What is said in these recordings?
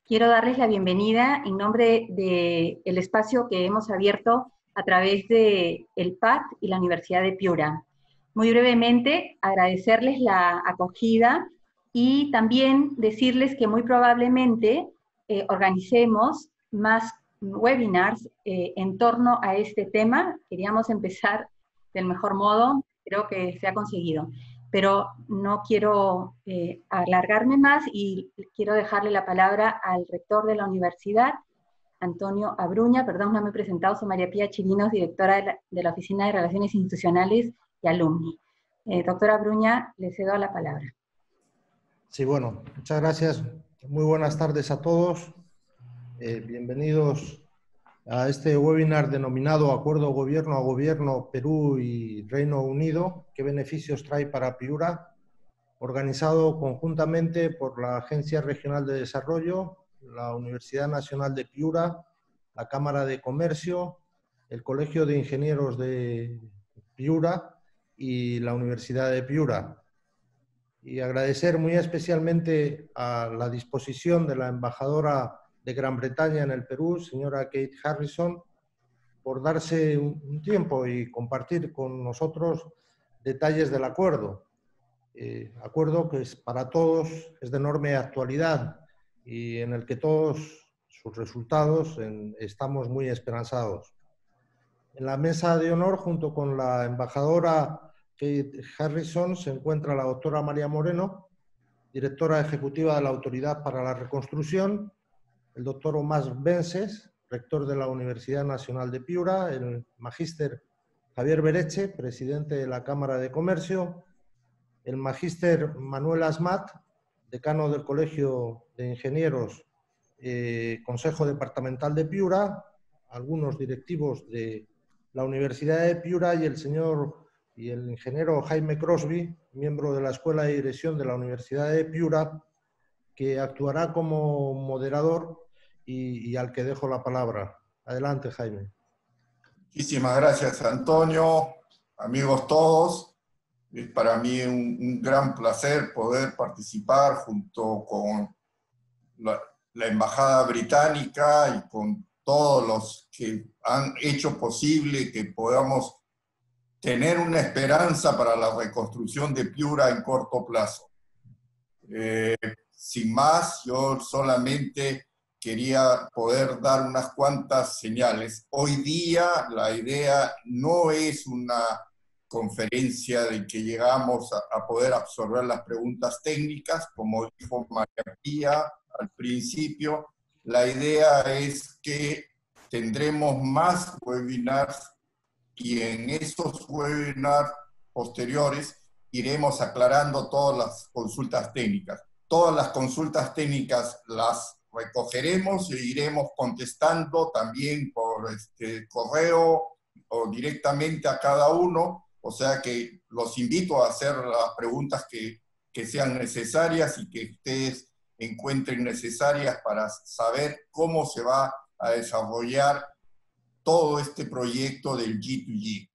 Quiero darles la bienvenida en nombre del espacio que hemos abierto a través del PAC y la Universidad de Piura. Muy brevemente, agradecerles la acogida y también decirles que muy probablemente organicemos más webinars en torno a este tema. Queríamos empezar del mejor modo, creo que se ha conseguido. Pero no quiero alargarme más y quiero dejarle la palabra al rector de la universidad, Antonio Abruña. Perdón, no me he presentado, soy María Pía Chirinos, directora de la Oficina de Relaciones Institucionales y Alumni. Doctora Abruña, le cedo la palabra. Sí, bueno, muchas gracias. Muy buenas tardes a todos. Bienvenidos a este webinar denominado Acuerdo Gobierno a Gobierno Perú y Reino Unido. ¿Qué beneficios trae para Piura? Organizado conjuntamente por la Agencia Regional de Desarrollo, la Universidad Nacional de Piura, la Cámara de Comercio, el Colegio de Ingenieros de Piura y la Universidad de Piura. Y agradecer muy especialmente a la disposición de la embajadora de Gran Bretaña en el Perú, señora Kate Harrison, por darse un tiempo y compartir con nosotros detalles del acuerdo. Acuerdo que para todos es de enorme actualidad y en el que todos sus resultados estamos muy esperanzados. En la mesa de honor, junto con la embajadora Kate Harrison, se encuentra la doctora María Moreno, directora ejecutiva de la Autoridad para la Reconstrucción, el doctor Omar Vences, rector de la Universidad Nacional de Piura, el magíster Javier Bereche, presidente de la Cámara de Comercio, el magíster Manuel Asmat, decano del Colegio de Ingenieros, Consejo Departamental de Piura, algunos directivos de la Universidad de Piura y el ingeniero Jaime Crosby, miembro de la Escuela de Dirección de la Universidad de Piura, que actuará como moderador y al que dejo la palabra. Adelante, Jaime. Muchísimas gracias, Antonio. Amigos todos, es para mí un gran placer poder participar junto con la Embajada Británica y con todos los que han hecho posible que podamos tener una esperanza para la reconstrucción de Piura en corto plazo. Sin más, yo solamente quería poder dar unas cuantas señales. Hoy día la idea no es una conferencia de que llegamos a poder absorber las preguntas técnicas, como dijo María Pía al principio. La idea es que tendremos más webinars y en esos webinars posteriores iremos aclarando todas las consultas técnicas. Todas las consultas técnicas las recogeremos e iremos contestando también por correo o directamente a cada uno. O sea que los invito a hacer las preguntas que sean necesarias y que ustedes encuentren necesarias para saber cómo se va a desarrollar todo este proyecto del G2G.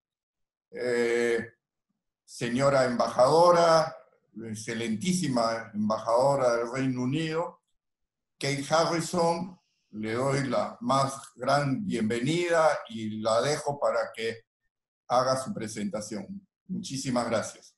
Señora embajadora, excelentísima embajadora del Reino Unido, Kate Harrison, le doy la más gran bienvenida y la dejo para que haga su presentación. Muchísimas gracias.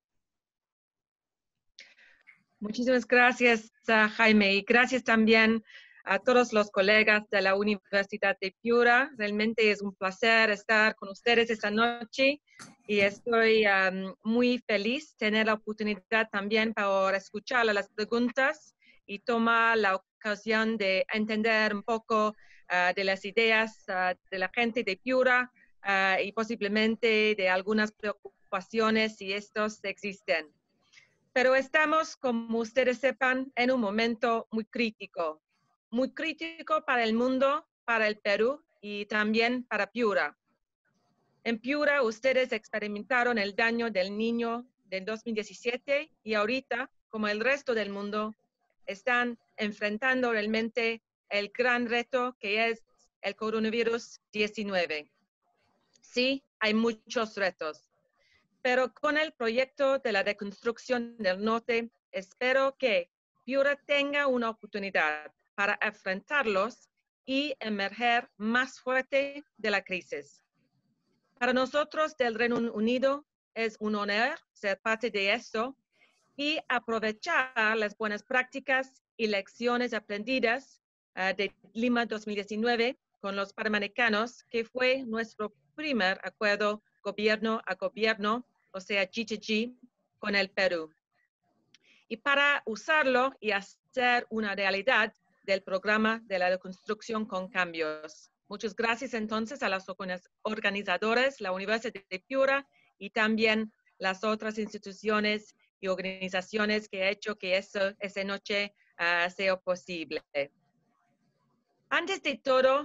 Muchísimas gracias, Jaime, y gracias también a todos los colegas de la Universidad de Piura. Realmente es un placer estar con ustedes esta noche y estoy muy feliz de tener la oportunidad también para escuchar las preguntas y tomar la ocasión de entender un poco de las ideas de la gente de Piura y posiblemente de algunas preocupaciones si estos existen. Pero estamos, como ustedes sepan, en un momento muy crítico para el mundo, para el Perú y también para Piura. En Piura, ustedes experimentaron el daño del Niño del 2017 y ahorita, como el resto del mundo, están enfrentando realmente el gran reto que es el coronavirus 19. Sí, hay muchos retos. Pero con el proyecto de la reconstrucción del norte, espero que Piura tenga una oportunidad para enfrentarlos y emerger más fuerte de la crisis. Para nosotros del Reino Unido es un honor ser parte de esto y aprovechar las buenas prácticas y lecciones aprendidas de Lima 2019 con los panamericanos, que fue nuestro primer acuerdo gobierno a gobierno, o sea, G2G, con el Perú. Y para usarlo y hacer una realidad del programa de la reconstrucción con cambios. Muchas gracias entonces a los organizadores, la Universidad de Piura y también las otras instituciones y organizaciones que ha hecho que esa noche sea posible. Antes de todo,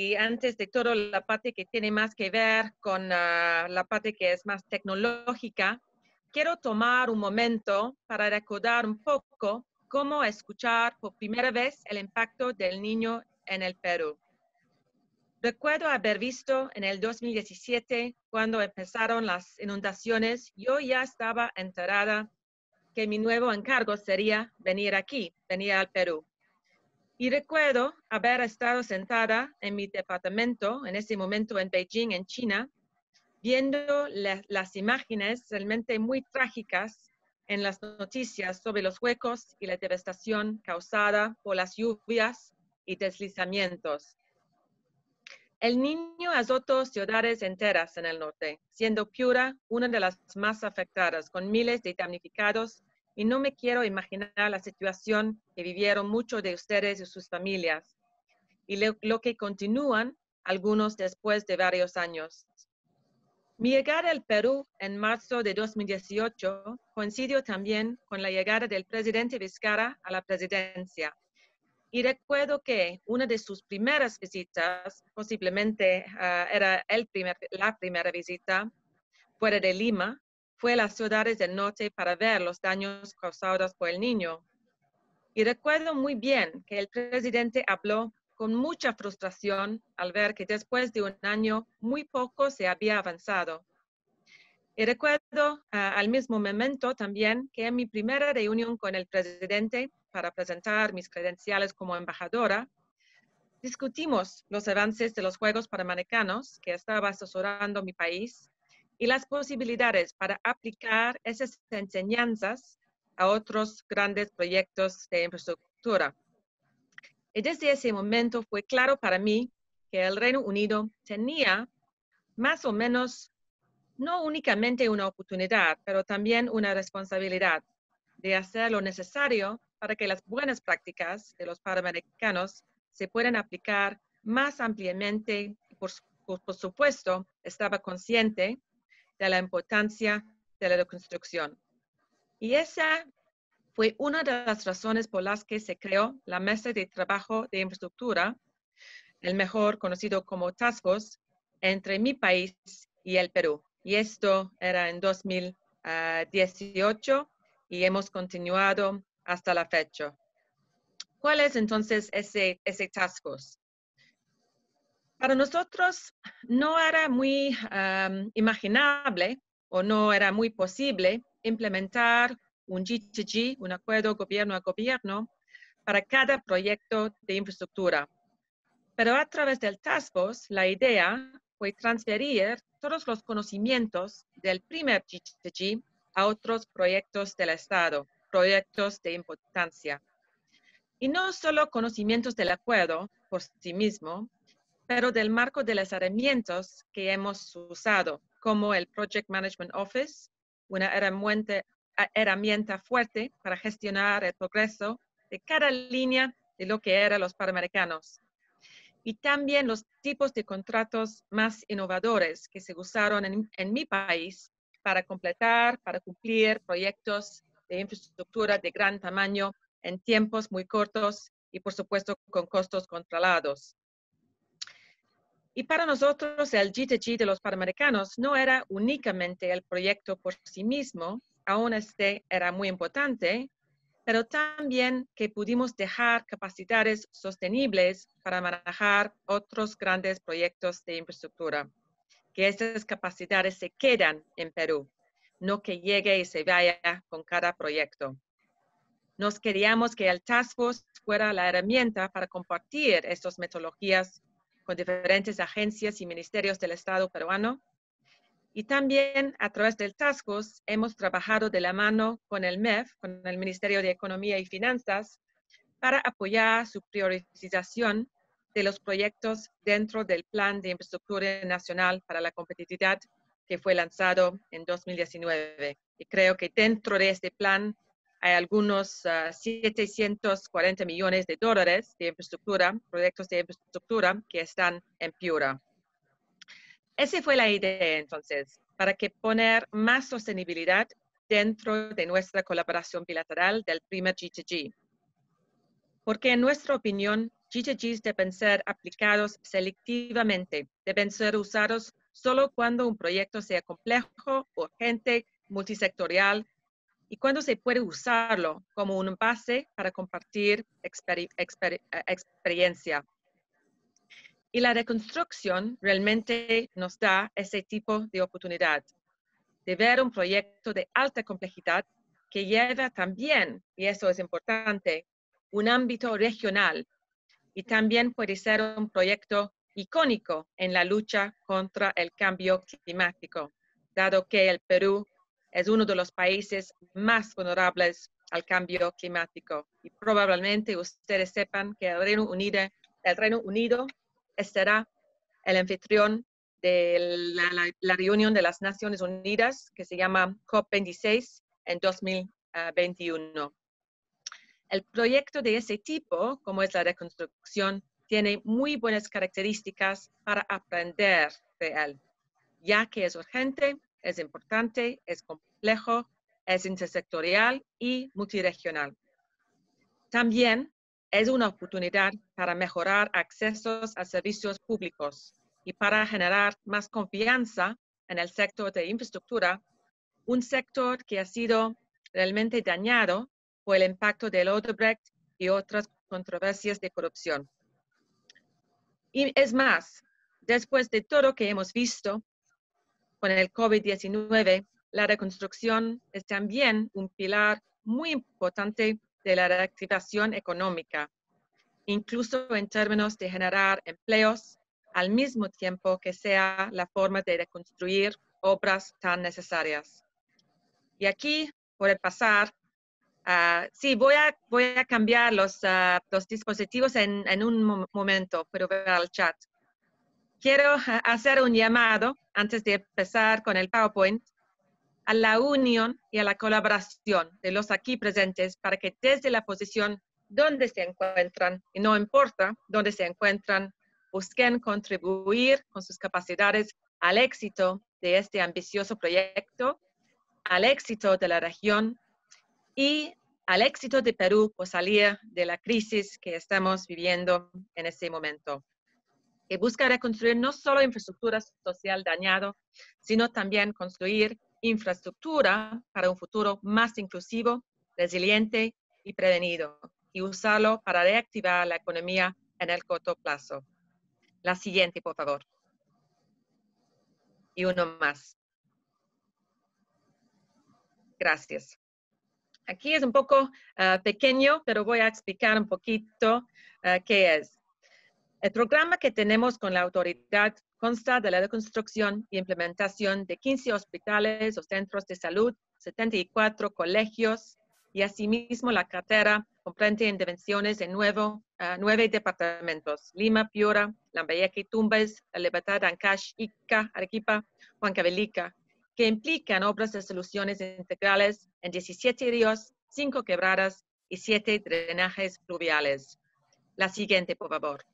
la parte que tiene más que ver con la parte que es más tecnológica, quiero tomar un momento para recordar un poco cómo escuchar por primera vez el impacto del niño en el Perú. Recuerdo haber visto en el 2017, cuando empezaron las inundaciones, yo ya estaba enterada que mi nuevo encargo sería venir al Perú. Y recuerdo haber estado sentada en mi departamento, en ese momento en Beijing, en China, viendo las imágenes realmente muy trágicas en las noticias sobre los huecos y la devastación causada por las lluvias y deslizamientos. El niño azotó ciudades enteras en el norte, siendo Piura una de las más afectadas, con miles de damnificados, y no me quiero imaginar la situación que vivieron muchos de ustedes y sus familias, y lo que continúan algunos después de varios años. Mi llegada al Perú en marzo de 2018 coincidió también con la llegada del presidente Vizcarra a la presidencia. Y recuerdo que una de sus primeras visitas, posiblemente era la primera visita fuera de Lima, fue a las ciudades del norte para ver los daños causados por el niño. Y recuerdo muy bien que el presidente habló con mucha frustración al ver que después de un año muy poco se había avanzado. Y recuerdo al mismo momento también que en mi primera reunión con el presidente para presentar mis credenciales como embajadora, discutimos los avances de los Juegos Panamericanos que estaba asesorando mi país y las posibilidades para aplicar esas enseñanzas a otros grandes proyectos de infraestructura. Y desde ese momento fue claro para mí que el Reino Unido tenía más o menos no únicamente una oportunidad, pero también una responsabilidad de hacer lo necesario para que las buenas prácticas de los panamericanos se puedan aplicar más ampliamente. Por supuesto, estaba consciente de la importancia de la reconstrucción. Y esa fue una de las razones por las que se creó la Mesa de Trabajo de Infraestructura, el mejor conocido como Task Force, entre mi país y el Perú. Y esto era en 2018 y hemos continuado hasta la fecha. ¿Cuál es entonces ese Task Force? Para nosotros no era muy imaginable o no era muy posible implementar un G2G, un acuerdo gobierno a gobierno, para cada proyecto de infraestructura. Pero a través del Task Force, la idea fue transferir todos los conocimientos del primer G2G a otros proyectos del Estado, proyectos de importancia. Y no solo conocimientos del acuerdo por sí mismo, pero del marco de las herramientas que hemos usado, como el Project Management Office, una herramienta fuerte para gestionar el progreso de cada línea de lo que eran los panamericanos. Y también los tipos de contratos más innovadores que se usaron en mi país para cumplir proyectos de infraestructura de gran tamaño en tiempos muy cortos y, por supuesto, con costos controlados. Y para nosotros el G2G de los panamericanos no era únicamente el proyecto por sí mismo, aún era muy importante, pero también que pudimos dejar capacidades sostenibles para manejar otros grandes proyectos de infraestructura. Que esas capacidades se quedan en Perú, no que llegue y se vaya con cada proyecto. Nos queríamos que el Task Force fuera la herramienta para compartir estas metodologías con diferentes agencias y ministerios del Estado peruano. Y también a través del Task Force hemos trabajado de la mano con el MEF, con el Ministerio de Economía y Finanzas, para apoyar su priorización de los proyectos dentro del Plan de Infraestructura Nacional para la Competitividad que fue lanzado en 2019. Y creo que dentro de este plan hay algunos 740 millones de dólares de infraestructura, proyectos de infraestructura que están en Piura. Esa fue la idea entonces, para que poner más sostenibilidad dentro de nuestra colaboración bilateral del primer G2G. Porque en nuestra opinión, G2Gs deben ser aplicados selectivamente, deben ser usados solo cuando un proyecto sea complejo, urgente, multisectorial y cuando se puede usarlo como una base para compartir experiencia. Y la reconstrucción realmente nos da ese tipo de oportunidad de ver un proyecto de alta complejidad que lleva también, y eso es importante, un ámbito regional y también puede ser un proyecto icónico en la lucha contra el cambio climático, dado que el Perú es uno de los países más vulnerables al cambio climático. Y probablemente ustedes sepan que el Reino Unido será el anfitrión de la reunión de las Naciones Unidas que se llama COP26 en 2021. El proyecto de ese tipo, como es la reconstrucción, tiene muy buenas características para aprender de él, ya que es urgente, es importante, es complejo, es intersectorial y multiregional. También es una oportunidad para mejorar accesos a servicios públicos y para generar más confianza en el sector de infraestructura, un sector que ha sido realmente dañado por el impacto del Odebrecht y otras controversias de corrupción. Y es más, después de todo lo que hemos visto con el COVID-19, la reconstrucción es también un pilar muy importante de la reactivación económica, incluso en términos de generar empleos, al mismo tiempo que sea la forma de reconstruir obras tan necesarias. Y aquí, por pasar, sí, voy a cambiar los dispositivos en un momento, pero ver al chat. Quiero hacer un llamado, antes de empezar con el PowerPoint, a la unión y a la colaboración de los aquí presentes para que desde la posición donde se encuentran, y no importa dónde se encuentran, busquen contribuir con sus capacidades al éxito de este ambicioso proyecto, al éxito de la región y al éxito de Perú por salir de la crisis que estamos viviendo en este momento. Que busca reconstruir no solo infraestructura social dañada, sino también construir infraestructura para un futuro más inclusivo, resiliente y prevenido, y usarlo para reactivar la economía en el corto plazo. La siguiente, por favor. Y uno más. Gracias. Aquí es un poco pequeño, pero voy a explicar un poquito qué es. El programa que tenemos con la autoridad consta de la reconstrucción y implementación de 15 hospitales o centros de salud, 74 colegios y asimismo la cartera comprende intervenciones en 9 departamentos: Lima, Piura, Lambayeque, Tumbes, La Libertad, Ancash, Ica, Arequipa, Huancavelica, que implican obras de soluciones integrales en 17 ríos, 5 quebradas y 7 drenajes fluviales. La siguiente, por favor.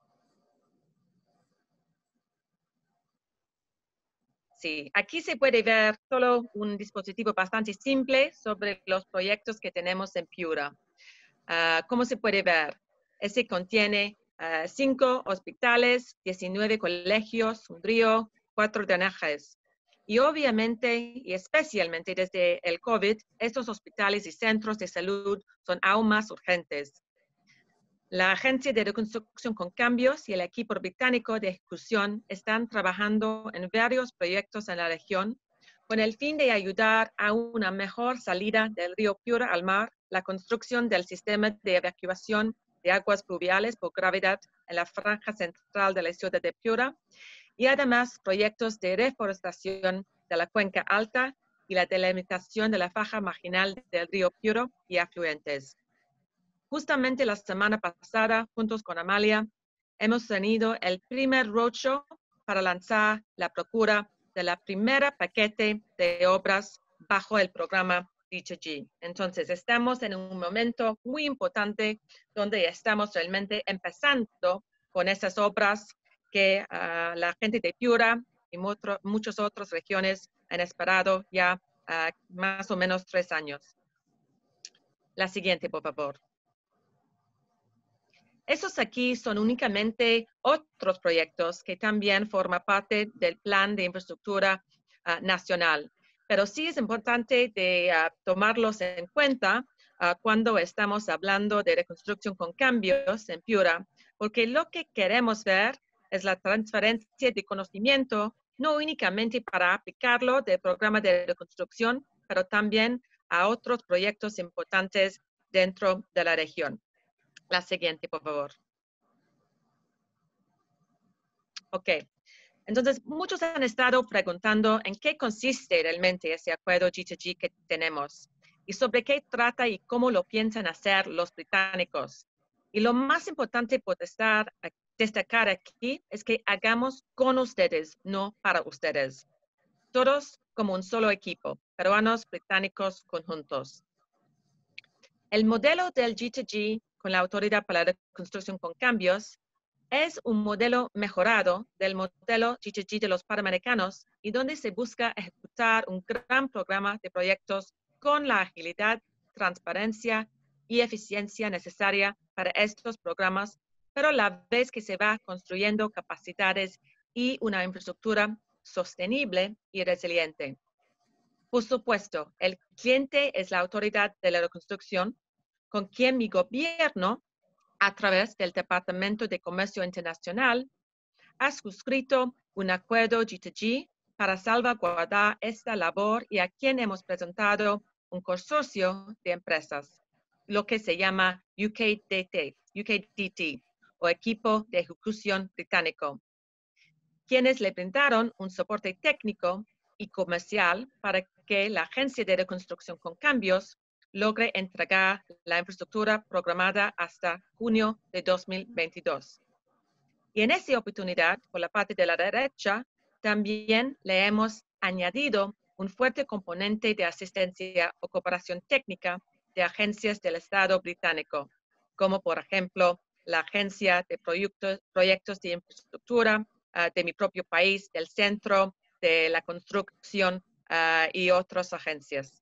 Sí, aquí se puede ver solo un dispositivo bastante simple sobre los proyectos que tenemos en Piura. ¿Cómo se puede ver? Este contiene 5 hospitales, 19 colegios, un río, 4 drenajes. Y obviamente, y especialmente desde el COVID, estos hospitales y centros de salud son aún más urgentes. La Agencia de Reconstrucción con Cambios y el equipo británico de ejecución están trabajando en varios proyectos en la región con el fin de ayudar a una mejor salida del río Piura al mar, la construcción del sistema de evacuación de aguas pluviales por gravedad en la franja central de la ciudad de Piura, y además proyectos de reforestación de la cuenca alta y la delimitación de la faja marginal del río Piura y afluentes. Justamente la semana pasada, juntos con Amalia, hemos tenido el primer roadshow para lanzar la procura de la primera paquete de obras bajo el programa G2G. Entonces, estamos en un momento muy importante donde estamos realmente empezando con esas obras que la gente de Piura y muchas otras regiones han esperado ya más o menos 3 años. La siguiente, por favor. Esos aquí son únicamente otros proyectos que también forman parte del Plan de Infraestructura Nacional. Pero sí es importante de tomarlos en cuenta cuando estamos hablando de reconstrucción con cambios en Piura, porque lo que queremos ver es la transferencia de conocimiento, no únicamente para aplicarlo del programa de reconstrucción, pero también a otros proyectos importantes dentro de la región. La siguiente, por favor. Ok. Entonces, muchos han estado preguntando en qué consiste realmente ese acuerdo G2G que tenemos y sobre qué trata y cómo lo piensan hacer los británicos. Y lo más importante por destacar aquí es que hagamos con ustedes, no para ustedes. Todos como un solo equipo, peruanos, británicos, conjuntos. El modelo del G2G con la Autoridad para la Reconstrucción con Cambios es un modelo mejorado del modelo G2G de los Panamericanos y donde se busca ejecutar un gran programa de proyectos con la agilidad, transparencia y eficiencia necesaria para estos programas, pero a la vez que se va construyendo capacidades y una infraestructura sostenible y resiliente. Por supuesto, el cliente es la Autoridad de la Reconstrucción, con quien mi gobierno, a través del Departamento de Comercio Internacional, ha suscrito un acuerdo G2G para salvaguardar esta labor y a quien hemos presentado un consorcio de empresas, lo que se llama UKDT o Equipo de Ejecución Británico, quienes le brindaron un soporte técnico y comercial para que la Agencia de Reconstrucción con Cambios logre entregar la infraestructura programada hasta junio de 2022. Y en esa oportunidad, por la parte de la derecha, también le hemos añadido un fuerte componente de asistencia o cooperación técnica de agencias del Estado británico, como por ejemplo la Agencia de Proyectos de Infraestructura de mi propio país, del Centro de la Construcción y otras agencias.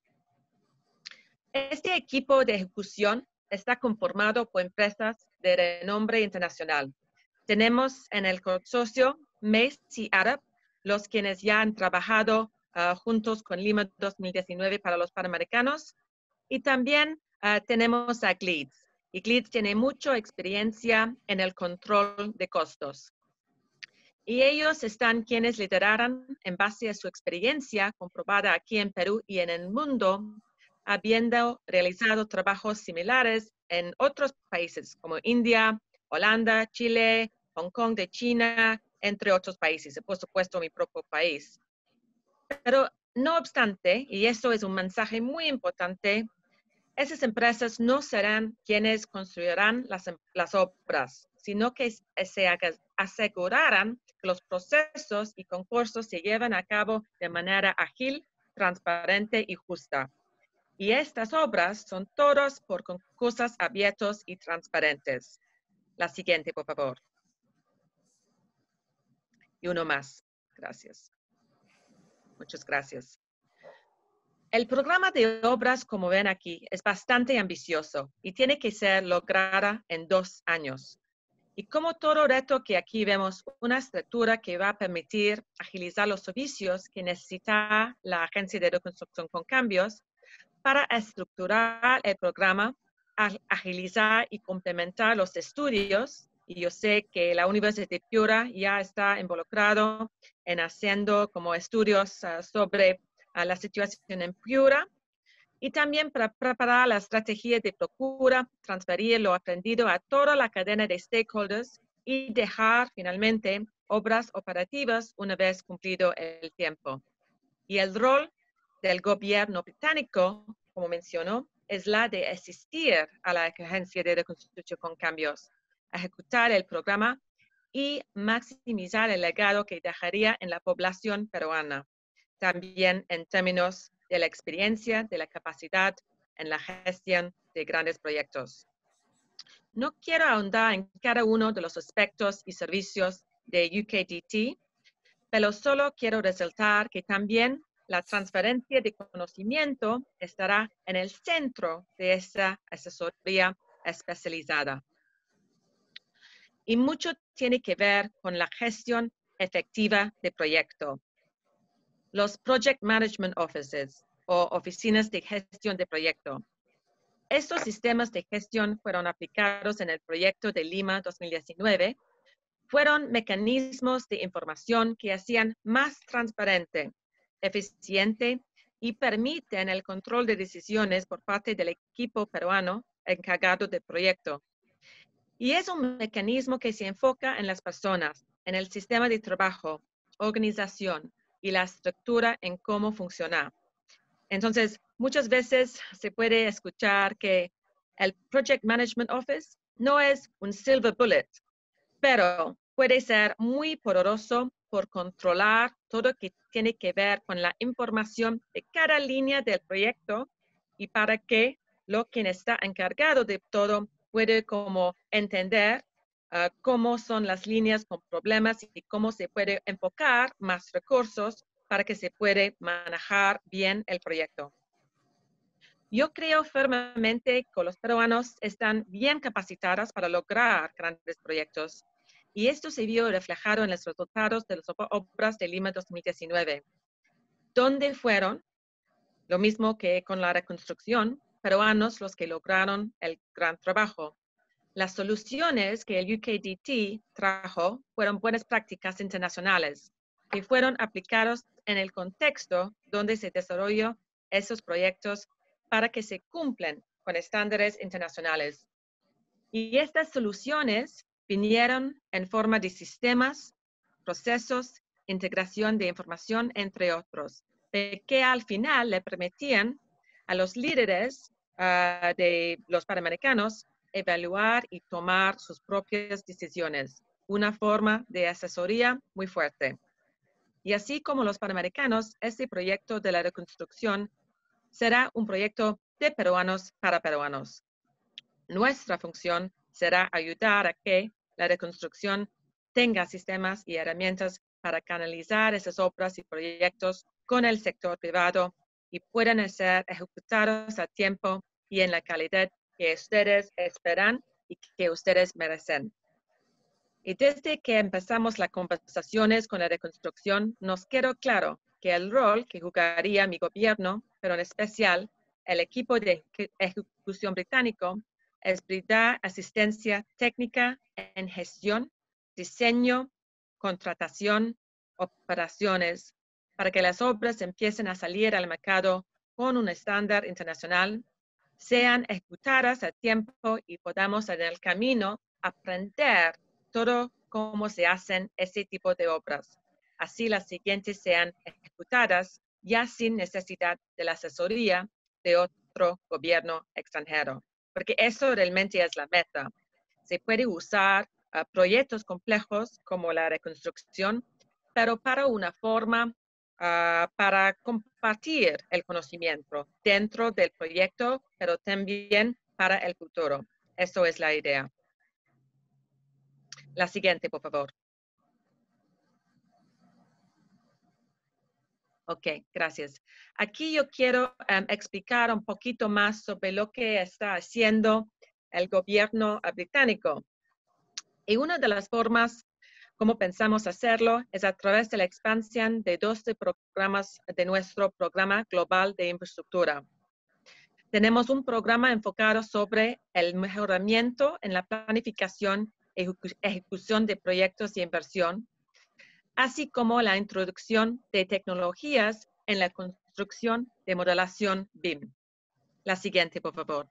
Este equipo de ejecución está conformado por empresas de renombre internacional. Tenemos en el consorcio Mace y Arab, los quienes ya han trabajado juntos con Lima 2019 para los Panamericanos. Y también tenemos a GLEEDS. Y GLEEDS tiene mucha experiencia en el control de costos. Y ellos están quienes liderarán en base a su experiencia comprobada aquí en Perú y en el mundo, habiendo realizado trabajos similares en otros países como India, Holanda, Chile, Hong Kong de China, entre otros países, y por supuesto mi propio país. Pero no obstante, y esto es un mensaje muy importante, esas empresas no serán quienes construirán las obras, sino que se asegurarán que los procesos y concursos se llevan a cabo de manera ágil, transparente y justa. Y estas obras son todas por concursos abiertos y transparentes. La siguiente, por favor. Y uno más. Gracias. Muchas gracias. El programa de obras, como ven aquí, es bastante ambicioso y tiene que ser lograda en 2 años. Y como todo reto que aquí vemos, una estructura que va a permitir agilizar los servicios que necesita la Agencia de Reconstrucción con Cambios para estructurar el programa, agilizar y complementar los estudios. Y yo sé que la Universidad de Piura ya está involucrado en haciendo como estudios sobre la situación en Piura y también para preparar la estrategia de procura, transferir lo aprendido a toda la cadena de stakeholders y dejar finalmente obras operativas una vez cumplido el tiempo. Y el rol del gobierno británico, como mencionó, es la de asistir a la agencia de reconstrucción con cambios, ejecutar el programa y maximizar el legado que dejaría en la población peruana, también en términos de la experiencia, de la capacidad en la gestión de grandes proyectos. No quiero ahondar en cada uno de los aspectos y servicios de UKDT, pero solo quiero resaltar que también la transferencia de conocimiento estará en el centro de esa asesoría especializada. Y mucho tiene que ver con la gestión efectiva de proyecto. Los Project Management Offices o oficinas de gestión de proyecto. Estos sistemas de gestión fueron aplicados en el proyecto de Lima 2019. Fueron mecanismos de información que hacían más transparente, eficiente y permiten el control de decisiones por parte del equipo peruano encargado del proyecto. Y es un mecanismo que se enfoca en las personas, en el sistema de trabajo, organización y la estructura en cómo funciona. Entonces, muchas veces se puede escuchar que el Project Management Office no es un silver bullet, pero puede ser muy poderoso por controlar todo lo que tiene que ver con la información de cada línea del proyecto y para que quien está encargado de todo puede como entender cómo son las líneas con problemas y cómo se puede enfocar más recursos para que se puede manejar bien el proyecto. Yo creo firmemente que los peruanos están bien capacitados para lograr grandes proyectos y esto se vio reflejado en los resultados de las obras de Lima 2019, donde fueron, lo mismo que con la reconstrucción, peruanos los que lograron el gran trabajo. Las soluciones que el UKDT trajo fueron buenas prácticas internacionales que fueron aplicados en el contexto donde se desarrolló esos proyectos para que se cumplan con estándares internacionales. Y estas soluciones vinieron en forma de sistemas, procesos, integración de información, entre otros, que al final le permitían a los líderes de los panamericanos evaluar y tomar sus propias decisiones, una forma de asesoría muy fuerte. Y así como los panamericanos, este proyecto de la reconstrucción será un proyecto de peruanos para peruanos. Nuestra función será ayudar a que la reconstrucción tenga sistemas y herramientas para canalizar esas obras y proyectos con el sector privado y puedan ser ejecutados a tiempo y en la calidad que ustedes esperan y que ustedes merecen. Y desde que empezamos las conversaciones con la reconstrucción, nos quedó claro que el rol que jugaría mi gobierno, pero en especial el equipo de ejecución británico, es brindar asistencia técnica en gestión, diseño, contratación, operaciones, para que las obras empiecen a salir al mercado con un estándar internacional, sean ejecutadas a tiempo y podamos en el camino aprender todo cómo se hacen ese tipo de obras. Así las siguientes sean ejecutadas ya sin necesidad de la asesoría de otro gobierno extranjero. Porque eso realmente es la meta. Se puede usar proyectos complejos como la reconstrucción, pero para una forma para compartir el conocimiento dentro del proyecto, pero también para el futuro. Eso es la idea. La siguiente, por favor. Ok, gracias. Aquí yo quiero explicar un poquito más sobre lo que está haciendo el gobierno británico. Y una de las formas como pensamos hacerlo es a través de la expansión de 12 programas de nuestro programa global de infraestructura. Tenemos un programa enfocado sobre el mejoramiento en la planificación y ejecución de proyectos de inversión, así como la introducción de tecnologías en la construcción de modelación BIM. La siguiente, por favor.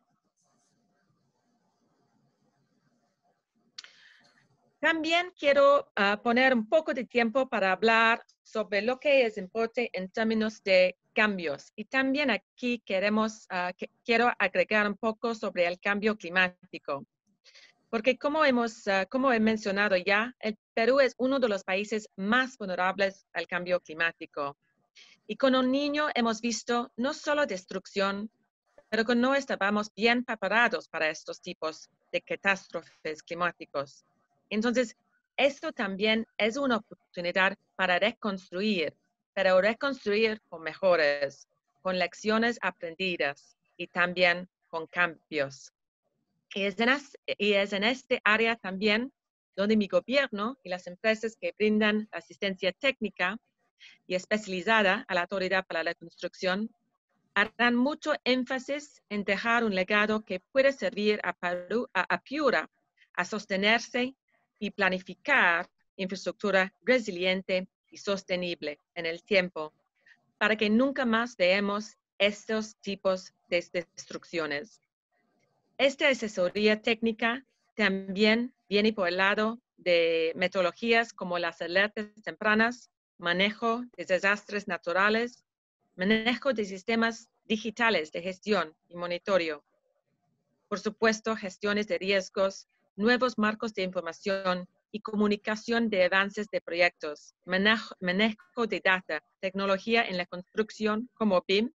También quiero poner un poco de tiempo para hablar sobre lo que es importante en términos de cambios. Y también aquí quiero agregar un poco sobre el cambio climático. Porque como he mencionado ya, el Perú es uno de los países más vulnerables al cambio climático. Y con El Niño hemos visto no solo destrucción, pero que no estábamos bien preparados para estos tipos de catástrofes climáticos. Entonces, esto también es una oportunidad para reconstruir, pero reconstruir con mejores, con lecciones aprendidas y también con cambios. Y es en este área también donde mi gobierno y las empresas que brindan asistencia técnica y especializada a la Autoridad para la Construcción harán mucho énfasis en dejar un legado que puede servir a Piura a sostenerse y planificar infraestructura resiliente y sostenible en el tiempo, para que nunca más veamos estos tipos de destrucciones. Esta asesoría técnica también viene por el lado de metodologías como las alertas tempranas, manejo de desastres naturales, manejo de sistemas digitales de gestión y monitoreo. Por supuesto, gestiones de riesgos, nuevos marcos de información y comunicación de avances de proyectos, manejo de data, tecnología en la construcción como BIM,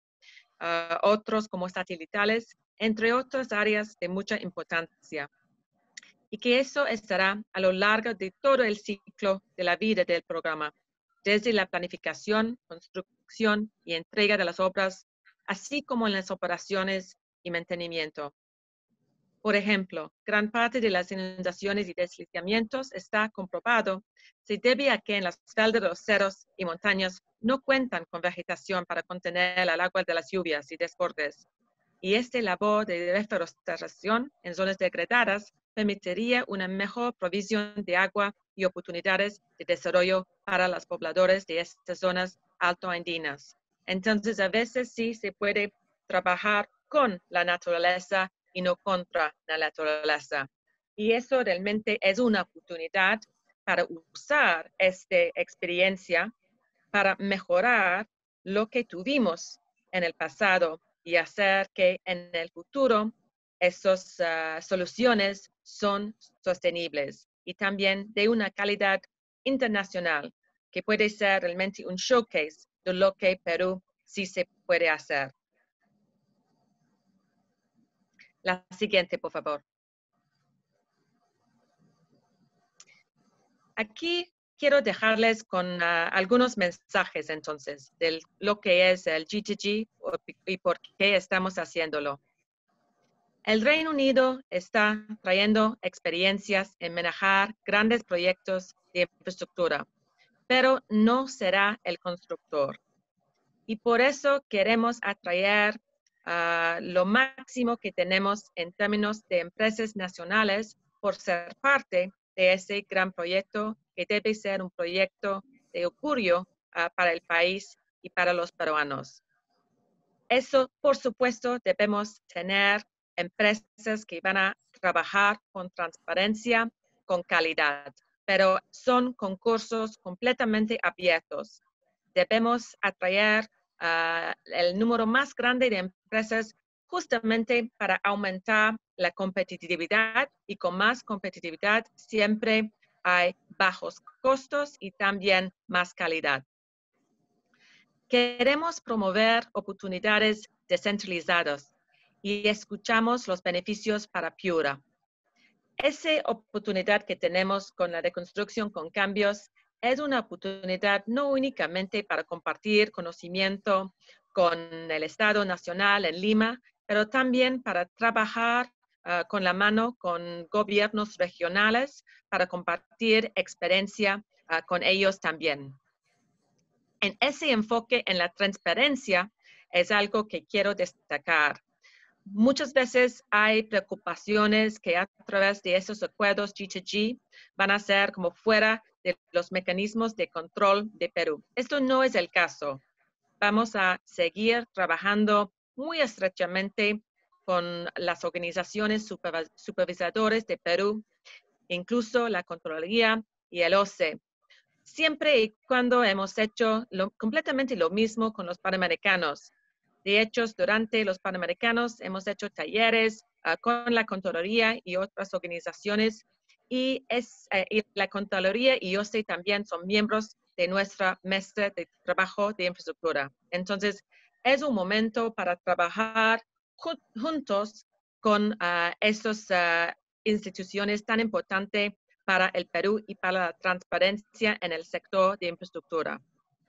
otros como satelitales, entre otras áreas de mucha importancia. Y que eso estará a lo largo de todo el ciclo de la vida del programa, desde la planificación, construcción y entrega de las obras, así como en las operaciones y mantenimiento. Por ejemplo, gran parte de las inundaciones y deslizamientos está comprobado se debe a que en las faldas de los cerros y montañas no cuentan con vegetación para contener el agua de las lluvias y desbordes. Y esta labor de reforestación en zonas degradadas permitiría una mejor provisión de agua y oportunidades de desarrollo para los pobladores de estas zonas altoandinas. Entonces, a veces sí se puede trabajar con la naturaleza y no contra la naturaleza. Y eso realmente es una oportunidad para usar esta experiencia para mejorar lo que tuvimos en el pasado y hacer que en el futuro esas soluciones son sostenibles y también de una calidad internacional que puede ser realmente un showcase de lo que Perú sí se puede hacer. La siguiente, por favor. Aquí quiero dejarles con algunos mensajes entonces de lo que es el G2G y por qué estamos haciéndolo. El Reino Unido está trayendo experiencias en manejar grandes proyectos de infraestructura, pero no será el constructor. Y por eso queremos atraer lo máximo que tenemos en términos de empresas nacionales por ser parte de ese gran proyecto que debe ser un proyecto de orgullo para el país y para los peruanos. Eso, por supuesto, debemos tener empresas que van a trabajar con transparencia, con calidad, pero son concursos completamente abiertos. Debemos atraer el número más grande de empresas justamente para aumentar la competitividad y con más competitividad siempre hay bajos costos y también más calidad. Queremos promover oportunidades descentralizadas y escuchamos los beneficios para Piura. Esa oportunidad que tenemos con la reconstrucción con cambios es una oportunidad no únicamente para compartir conocimiento con el Estado Nacional en Lima, pero también para trabajar con la mano con gobiernos regionales para compartir experiencia con ellos también. En ese enfoque en la transparencia es algo que quiero destacar. Muchas veces hay preocupaciones que a través de esos acuerdos G2G van a ser como fuera de los mecanismos de control de Perú. Esto no es el caso. Vamos a seguir trabajando muy estrechamente con las organizaciones supervisadoras de Perú, incluso la Contraloría y el OCE, siempre y cuando hemos hecho completamente lo mismo con los panamericanos. De hecho, durante los panamericanos hemos hecho talleres con la Contraloría y otras organizaciones, y la Contraloría y OCE también son miembros de nuestra mesa de trabajo de infraestructura. Entonces, es un momento para trabajar juntos con estas instituciones tan importantes para el Perú y para la transparencia en el sector de infraestructura.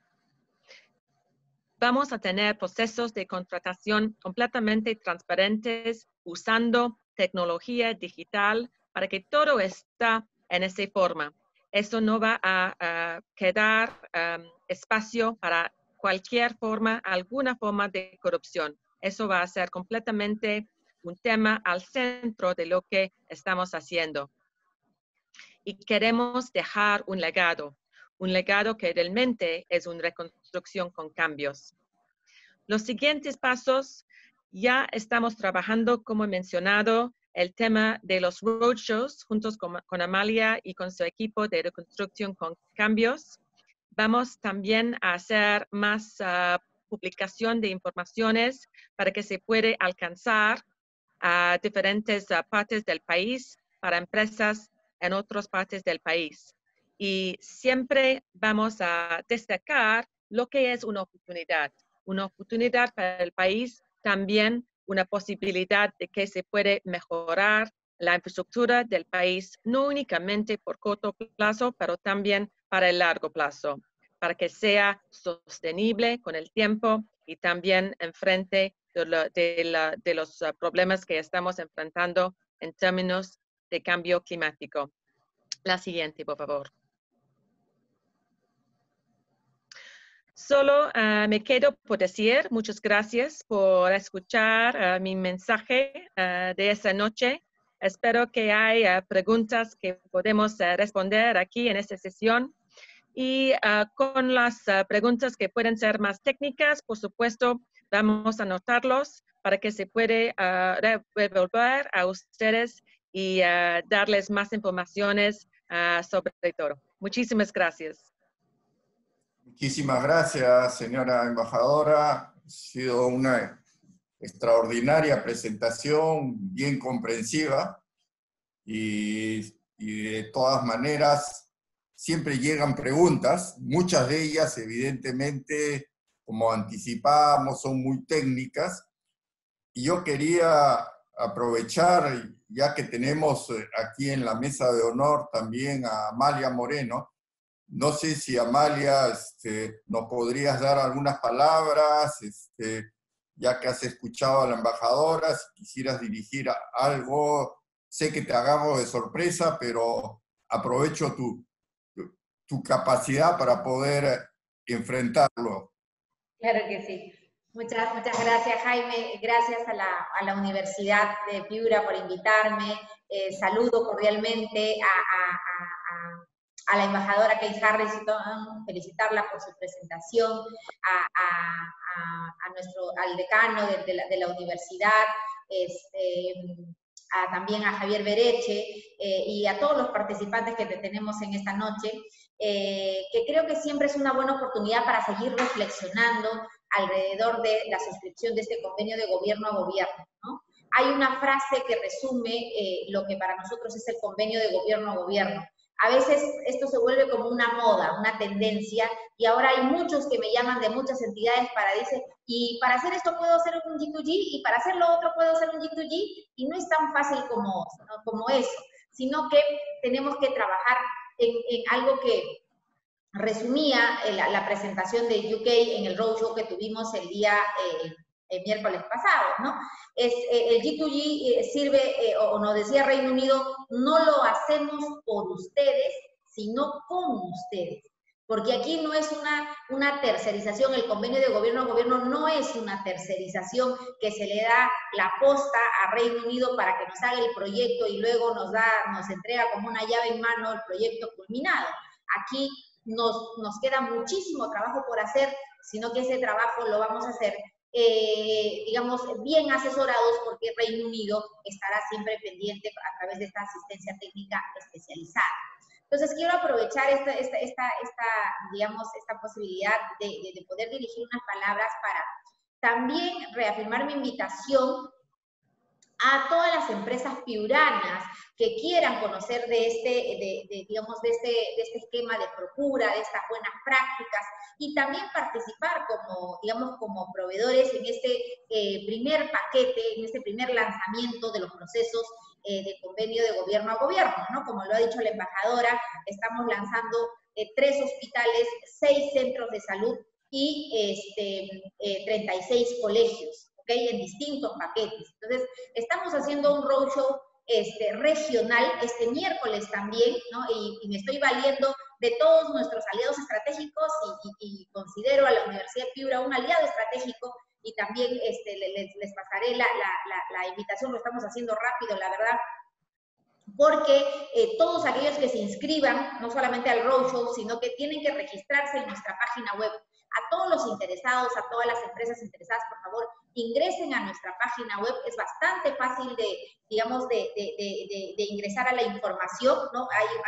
Vamos a tener procesos de contratación completamente transparentes usando tecnología digital para que todo está en esa forma. Eso no va a quedar espacio para cualquier forma, alguna forma de corrupción. Eso va a ser completamente un tema al centro de lo que estamos haciendo. Y queremos dejar un legado que realmente es una reconstrucción con cambios. Los siguientes pasos, ya estamos trabajando, como he mencionado, el tema de los roadshows juntos con Amalia y con su equipo de reconstrucción con cambios. Vamos también a hacer más publicación de informaciones para que se pueda alcanzar a diferentes partes del país para empresas en otras partes del país. Y siempre vamos a destacar lo que es una oportunidad para el país, también una posibilidad de que se puede mejorar la infraestructura del país, no únicamente por corto plazo, pero también para el largo plazo, para que sea sostenible con el tiempo y también enfrente de los problemas que estamos enfrentando en términos de cambio climático. La siguiente, por favor. Solo me quedo por decir muchas gracias por escuchar mi mensaje de esta noche. Espero que haya preguntas que podemos responder aquí en esta sesión. Y con las preguntas que pueden ser más técnicas, por supuesto, vamos a anotarlos para que se puede devolver a ustedes y darles más informaciones sobre todo. Muchísimas gracias. Muchísimas gracias, señora embajadora. Ha sido una extraordinaria presentación, bien comprensiva, y de todas maneras siempre llegan preguntas, muchas de ellas evidentemente, como anticipábamos, son muy técnicas, y yo quería aprovechar, ya que tenemos aquí en la mesa de honor también a Amalia Moreno. No sé si, Amalia, nos podrías dar algunas palabras, ya que has escuchado a la embajadora, si quisieras dirigir algo. Sé que te agarro de sorpresa, pero aprovecho tu capacidad para poder enfrentarlo. Claro que sí. Muchas gracias, Jaime. Gracias a la Universidad de Piura por invitarme. Saludo cordialmente a la embajadora Kate Harrison, felicitarla por su presentación, al decano de la universidad, también a Javier Bereche y a todos los participantes que tenemos en esta noche, que creo que siempre es una buena oportunidad para seguir reflexionando alrededor de la suscripción de este convenio de gobierno a gobierno, ¿no? Hay una frase que resume lo que para nosotros es el convenio de gobierno a gobierno. A veces esto se vuelve como una moda, una tendencia, y ahora hay muchos que me llaman de muchas entidades para decir, y para hacer esto puedo hacer un G2G, y para hacer lo otro puedo hacer un G2G, y no es tan fácil como eso, sino que tenemos que trabajar en algo que resumía la presentación de UK en el roadshow que tuvimos el miércoles pasado, ¿no? El G2G sirve, o nos decía Reino Unido, no lo hacemos por ustedes, sino con ustedes. Porque aquí no es una tercerización, el convenio de gobierno a gobierno no es una tercerización que se le da la posta a Reino Unido para que nos haga el proyecto y luego nos entrega como una llave en mano el proyecto culminado. Aquí nos queda muchísimo trabajo por hacer, sino que ese trabajo lo vamos a hacer digamos, bien asesorados, porque Reino Unido estará siempre pendiente a través de esta asistencia técnica especializada. Entonces, quiero aprovechar digamos, esta posibilidad de poder dirigir unas palabras para también reafirmar mi invitación a todas las empresas piuranas que quieran conocer de este esquema de procura, de estas buenas prácticas, y también participar como proveedores en este primer paquete, en este primer lanzamiento de los procesos de convenio de gobierno a gobierno, ¿no? Como lo ha dicho la embajadora, estamos lanzando 3 hospitales, 6 centros de salud y 36 colegios, ¿ok? En distintos paquetes. Entonces, estamos haciendo un roadshow regional este miércoles también, ¿no? Y me estoy valiendo de todos nuestros aliados estratégicos y considero a la Universidad de Piura un aliado estratégico, y también les pasaré la invitación. Lo estamos haciendo rápido, la verdad, porque todos aquellos que se inscriban, no solamente al roadshow, sino que tienen que registrarse en nuestra página web. A todos los interesados, a todas las empresas interesadas, por favor, ingresen a nuestra página web. Es bastante fácil de ingresar a la información, ¿no?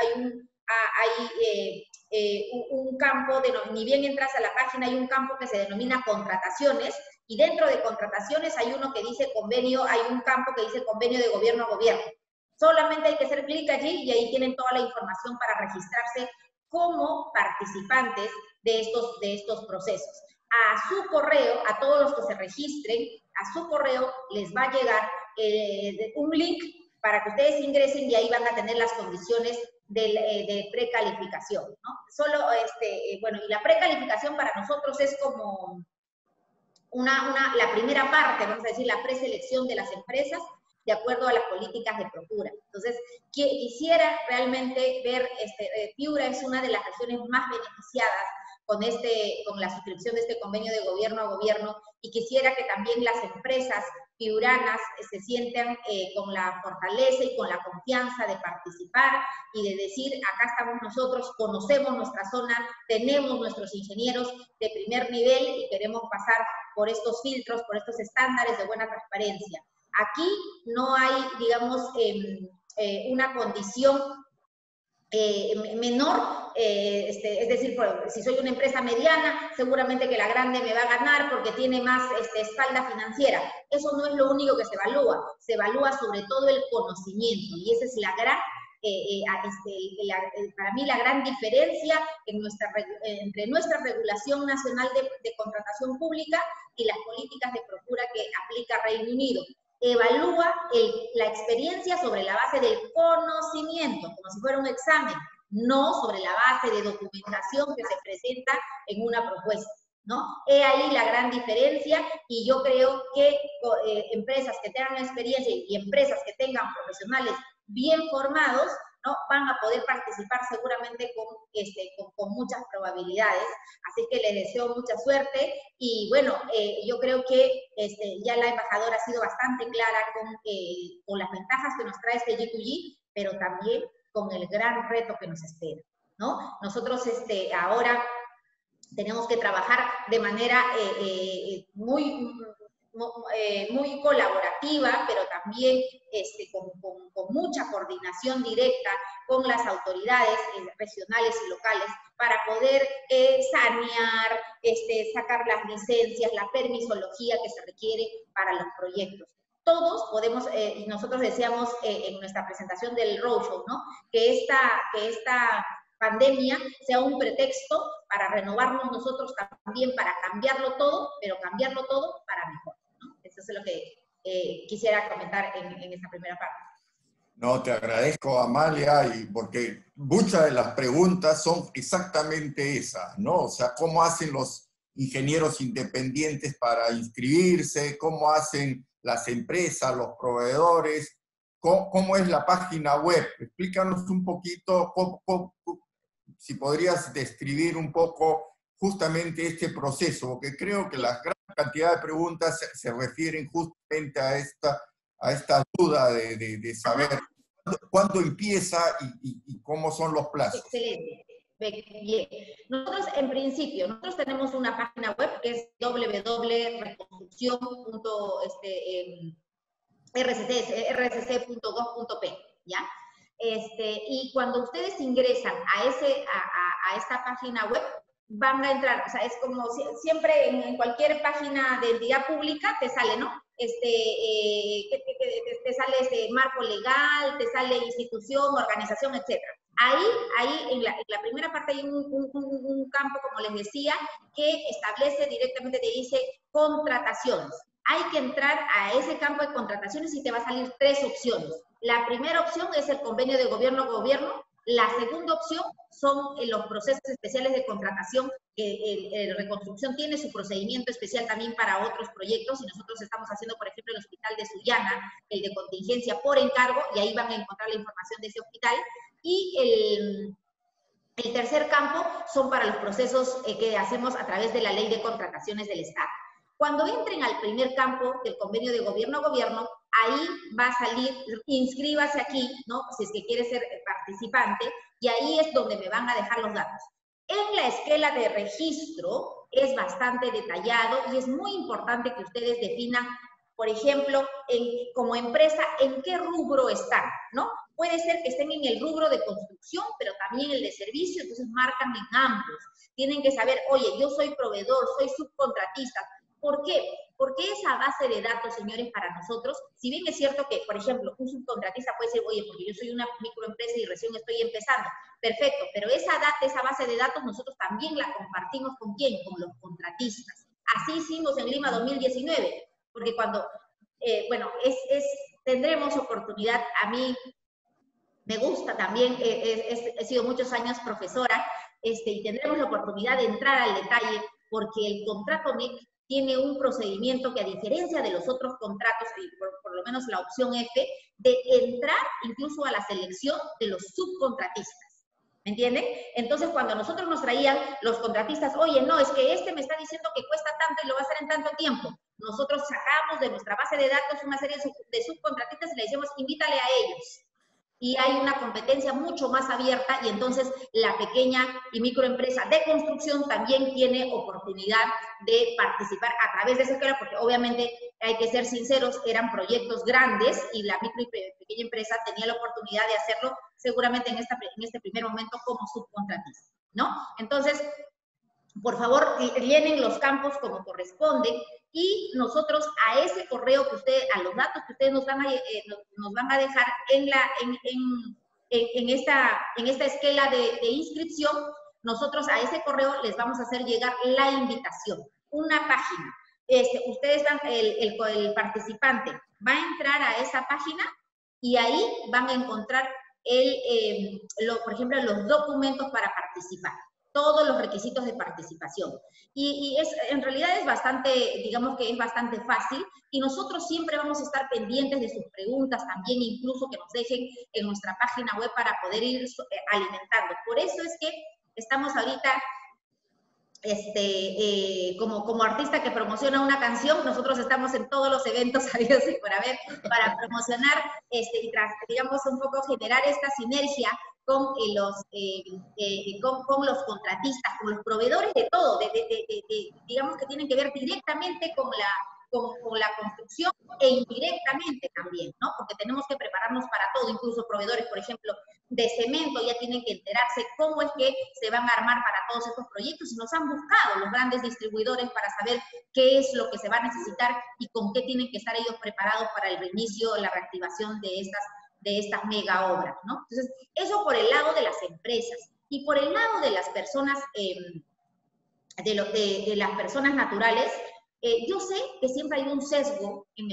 Hay un campo, ni bien entras a la página, hay un campo que se denomina contrataciones, y dentro de contrataciones hay uno que dice convenio, hay un campo que dice convenio de gobierno a gobierno. Solamente hay que hacer clic allí y ahí tienen toda la información para registrarse como participantes de estos procesos. A su correo, a todos los que se registren, a su correo les va a llegar un link para que ustedes ingresen, y ahí van a tener las condiciones de precalificación, ¿no? Bueno, y la precalificación para nosotros es como la primera parte, vamos a decir, la preselección de las empresas de acuerdo a las políticas de procura. Entonces, quisiera realmente ver, Piura es una de las regiones más beneficiadas con la suscripción de este convenio de gobierno a gobierno, y quisiera que también las empresas piuranas se sientan con la fortaleza y con la confianza de participar y de decir, acá estamos nosotros, conocemos nuestra zona, tenemos nuestros ingenieros de primer nivel y queremos pasar por estos filtros, por estos estándares de buena transparencia. Aquí no hay, digamos, una condición menor, es decir, si soy una empresa mediana, seguramente que la grande me va a ganar porque tiene más espalda financiera. Eso no es lo único que se evalúa sobre todo el conocimiento, y esa es la gran, para mí la gran diferencia entre nuestra regulación nacional de contratación pública y las políticas de procura que aplica Reino Unido. Evalúa la experiencia sobre la base del conocimiento, como si fuera un examen, no sobre la base de documentación que se presenta en una propuesta, ¿no? He ahí la gran diferencia, y yo creo que empresas que tengan experiencia y empresas que tengan profesionales bien formados, ¿no?, van a poder participar seguramente con muchas probabilidades. Así que les deseo mucha suerte, y bueno, yo creo que ya la embajadora ha sido bastante clara con las ventajas que nos trae este G2G, pero también con el gran reto que nos espera, ¿no? Nosotros ahora tenemos que trabajar de manera muy colaborativa, pero también con mucha coordinación directa con las autoridades regionales y locales para poder sanear, sacar las licencias, la permisología que se requiere para los proyectos. Todos podemos, y nosotros decíamos en nuestra presentación del roadshow, ¿no?, que esta pandemia sea un pretexto para renovarnos nosotros también, para cambiarlo todo, pero cambiarlo todo para mejor, ¿no? Eso es lo que quisiera comentar en esta primera parte. No, te agradezco, Amalia, y porque muchas de las preguntas son exactamente esas, ¿no? O sea, ¿cómo hacen los ingenieros independientes para inscribirse? ¿Cómo hacen las empresas, los proveedores? ¿Cómo es la página web? Explícanos un poquito, si podrías describir un poco justamente este proceso, porque creo que la gran cantidad de preguntas se refieren justamente a esta duda de saber cuándo empieza y cómo son los plazos. Excelente. Bien. Nosotros, en principio, tenemos una página web que es www.reconstrucción rcc.gov.p, ¿ya? Y cuando ustedes ingresan a esta página web, van a entrar, o sea, es como siempre en cualquier página de entidad pública te sale, ¿no? Te sale marco legal, te sale institución, organización, etc. Ahí en la primera parte hay un campo, como les decía, que establece directamente, te dice contrataciones. Hay que entrar a ese campo de contrataciones y te va a salir 3 opciones. La primera opción es el convenio de gobierno a gobierno. La segunda opción son los procesos especiales de contratación, que Reconstrucción tiene su procedimiento especial también para otros proyectos, y nosotros estamos haciendo, por ejemplo, el hospital de Sullana, el de contingencia por encargo, y ahí van a encontrar la información de ese hospital. Y el tercer campo son para los procesos que hacemos a través de la Ley de Contrataciones del Estado. Cuando entren al primer campo del convenio de gobierno a gobierno, ahí va a salir, inscríbase aquí, ¿no? Si es que quiere ser participante, y ahí es donde me van a dejar los datos. En la esquela de registro es bastante detallado y es muy importante que ustedes definan, por ejemplo, como empresa, en qué rubro están, ¿no? Puede ser que estén en el rubro de construcción, pero también el de servicio, entonces marcan en ambos. Tienen que saber, oye, yo soy proveedor, soy subcontratista. ¿Por qué? Porque esa base de datos, señores, para nosotros, si bien es cierto que, por ejemplo, un subcontratista puede decir, oye, porque yo soy una microempresa y recién estoy empezando, perfecto, pero esa base de datos nosotros también la compartimos ¿con quién? Con los contratistas. Así hicimos en Lima 2019, porque cuando, tendremos oportunidad, a mí me gusta también, he sido muchos años profesora, y tendremos la oportunidad de entrar al detalle, porque el contrato NEC tiene un procedimiento que, a diferencia de los otros contratos, por lo menos la opción F, de entrar incluso a la selección de los subcontratistas. ¿Me entienden? Entonces, cuando a nosotros nos traían los contratistas, oye, no, es que me está diciendo que cuesta tanto y lo va a hacer en tanto tiempo. Nosotros sacamos de nuestra base de datos una serie de subcontratistas y le decimos, invítale a ellos. Y hay una competencia mucho más abierta, y entonces la pequeña y microempresa de construcción también tiene oportunidad de participar a través de esa escuela, porque obviamente hay que ser sinceros, eran proyectos grandes y la micro y pequeña empresa tenía la oportunidad de hacerlo seguramente en este primer momento como subcontratista, ¿no? Entonces, por favor, llenen los campos como corresponde, y nosotros a ese correo que ustedes, a los datos que ustedes nos van a dejar en esta esquela de inscripción, nosotros a ese correo les vamos a hacer llegar la invitación, una página. Ustedes el participante va a entrar a esa página y ahí van a encontrar por ejemplo, los documentos para participar, todos los requisitos de participación. Y en realidad es bastante, digamos que es bastante fácil, y nosotros siempre vamos a estar pendientes de sus preguntas también, incluso que nos dejen en nuestra página web para poder ir alimentando. Por eso es que estamos ahorita, como artista que promociona una canción, nosotros estamos en todos los eventos habidos y por haber, para promocionar y digamos un poco generar esta sinergia con los contratistas, con los proveedores de todo, digamos que tienen que ver directamente con la construcción e indirectamente también, ¿no? Porque tenemos que prepararnos para todo, incluso proveedores, por ejemplo, de cemento ya tienen que enterarse cómo es que se van a armar para todos estos proyectos, y nos han buscado los grandes distribuidores para saber qué es lo que se va a necesitar y con qué tienen que estar ellos preparados para el reinicio, la reactivación de estas mega obras, ¿no? Entonces, eso por el lado de las empresas. Y por el lado de las personas, de las personas naturales, yo sé que siempre hay un sesgo en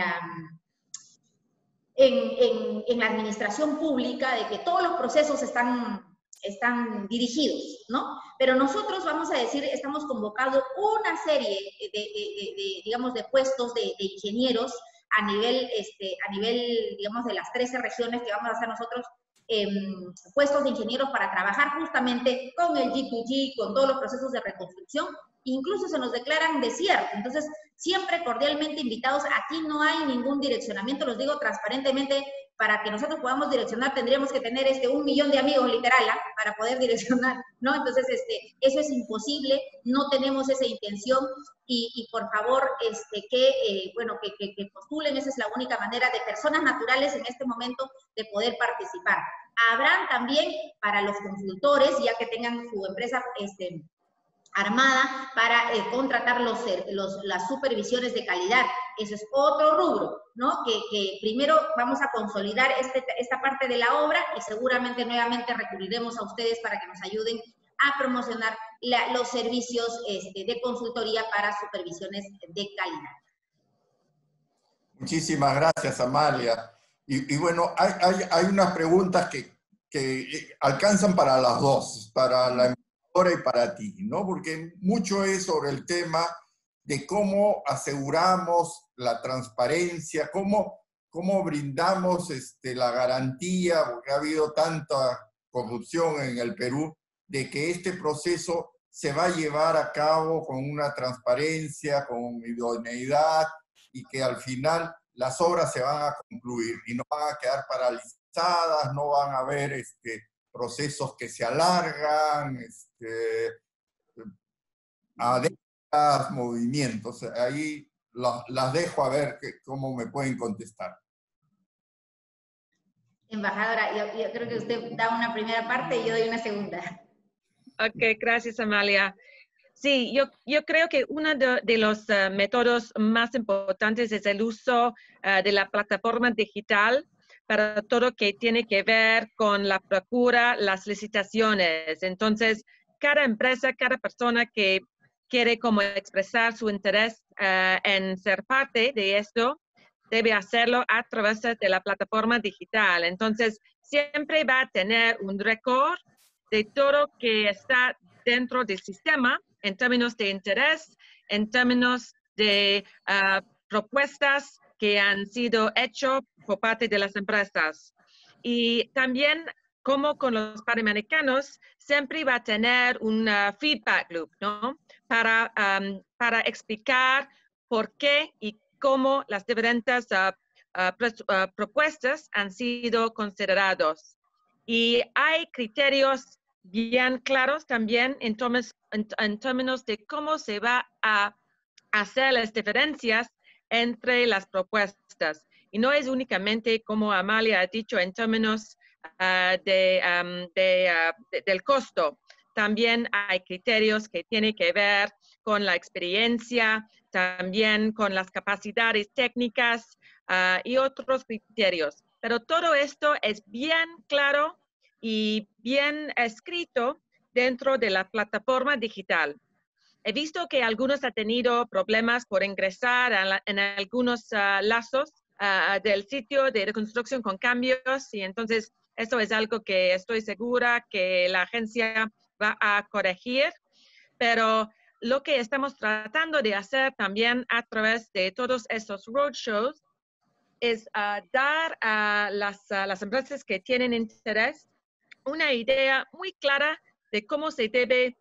la administración pública de que todos los procesos están dirigidos, ¿no? Pero nosotros, vamos a decir, estamos convocando una serie digamos, de puestos de ingenieros a nivel, digamos, de las 13 regiones que vamos a hacer nosotros, puestos de ingenieros para trabajar justamente con el G2G, con todos los procesos de reconstrucción. Incluso se nos declaran desierto. Entonces, siempre cordialmente invitados. Aquí no hay ningún direccionamiento, los digo transparentemente, para que nosotros podamos direccionar tendríamos que tener 1 millón de amigos, literal, ¿ah? Para poder direccionar, ¿no? Entonces, eso es imposible, no tenemos esa intención, y por favor, bueno, que postulen, esa es la única manera de personas naturales en este momento de poder participar. Habrán también para los consultores, ya que tengan su empresa armada, para contratar las supervisiones de calidad. Eso es otro rubro, ¿no? Que primero vamos a consolidar esta parte de la obra, y seguramente nuevamente recurriremos a ustedes para que nos ayuden a promocionar los servicios de consultoría para supervisiones de calidad. Muchísimas gracias, Amalia. Y bueno, hay unas preguntas que alcanzan para las dos, para la embajadora y para ti, ¿no? Porque mucho es sobre el tema de cómo aseguramos la transparencia, cómo brindamos la garantía, porque ha habido tanta corrupción en el Perú, de que este proceso se va a llevar a cabo con una transparencia, con idoneidad, y que al final las obras se van a concluir y no van a quedar paralizadas, no van a haber procesos que se alargan, adentras, movimientos. Ahí las dejo a ver cómo me pueden contestar. Embajadora, yo creo que usted da una primera parte y yo doy una segunda. Ok, gracias, Amalia. Sí, yo creo que uno de los métodos más importantes es el uso de la plataforma digital para todo lo que tiene que ver con la procura, las licitaciones. Entonces, cada empresa, cada persona que quiere como expresar su interés en ser parte de esto, debe hacerlo a través de la plataforma digital. Entonces, siempre va a tener un récord de todo que está dentro del sistema en términos de interés, en términos de propuestas que han sido hechas por parte de las empresas. Y también, como con los panamericanos, siempre va a tener un feedback loop, ¿no? Para explicar por qué y cómo las diferentes propuestas han sido consideradas. Y hay criterios bien claros también en términos de cómo se va a hacer las diferencias entre las propuestas. Y no es únicamente, como Amalia ha dicho, en términos del costo. También hay criterios que tienen que ver con la experiencia, también con las capacidades técnicas y otros criterios. Pero todo esto es bien claro y bien escrito dentro de la plataforma digital. He visto que algunos han tenido problemas por ingresar en algunos lazos del sitio de reconstrucción con cambios, y entonces eso es algo que estoy segura que la agencia va a corregir, pero lo que estamos tratando de hacer también a través de todos esos roadshows es dar a las empresas que tienen interés una idea muy clara de cómo se debe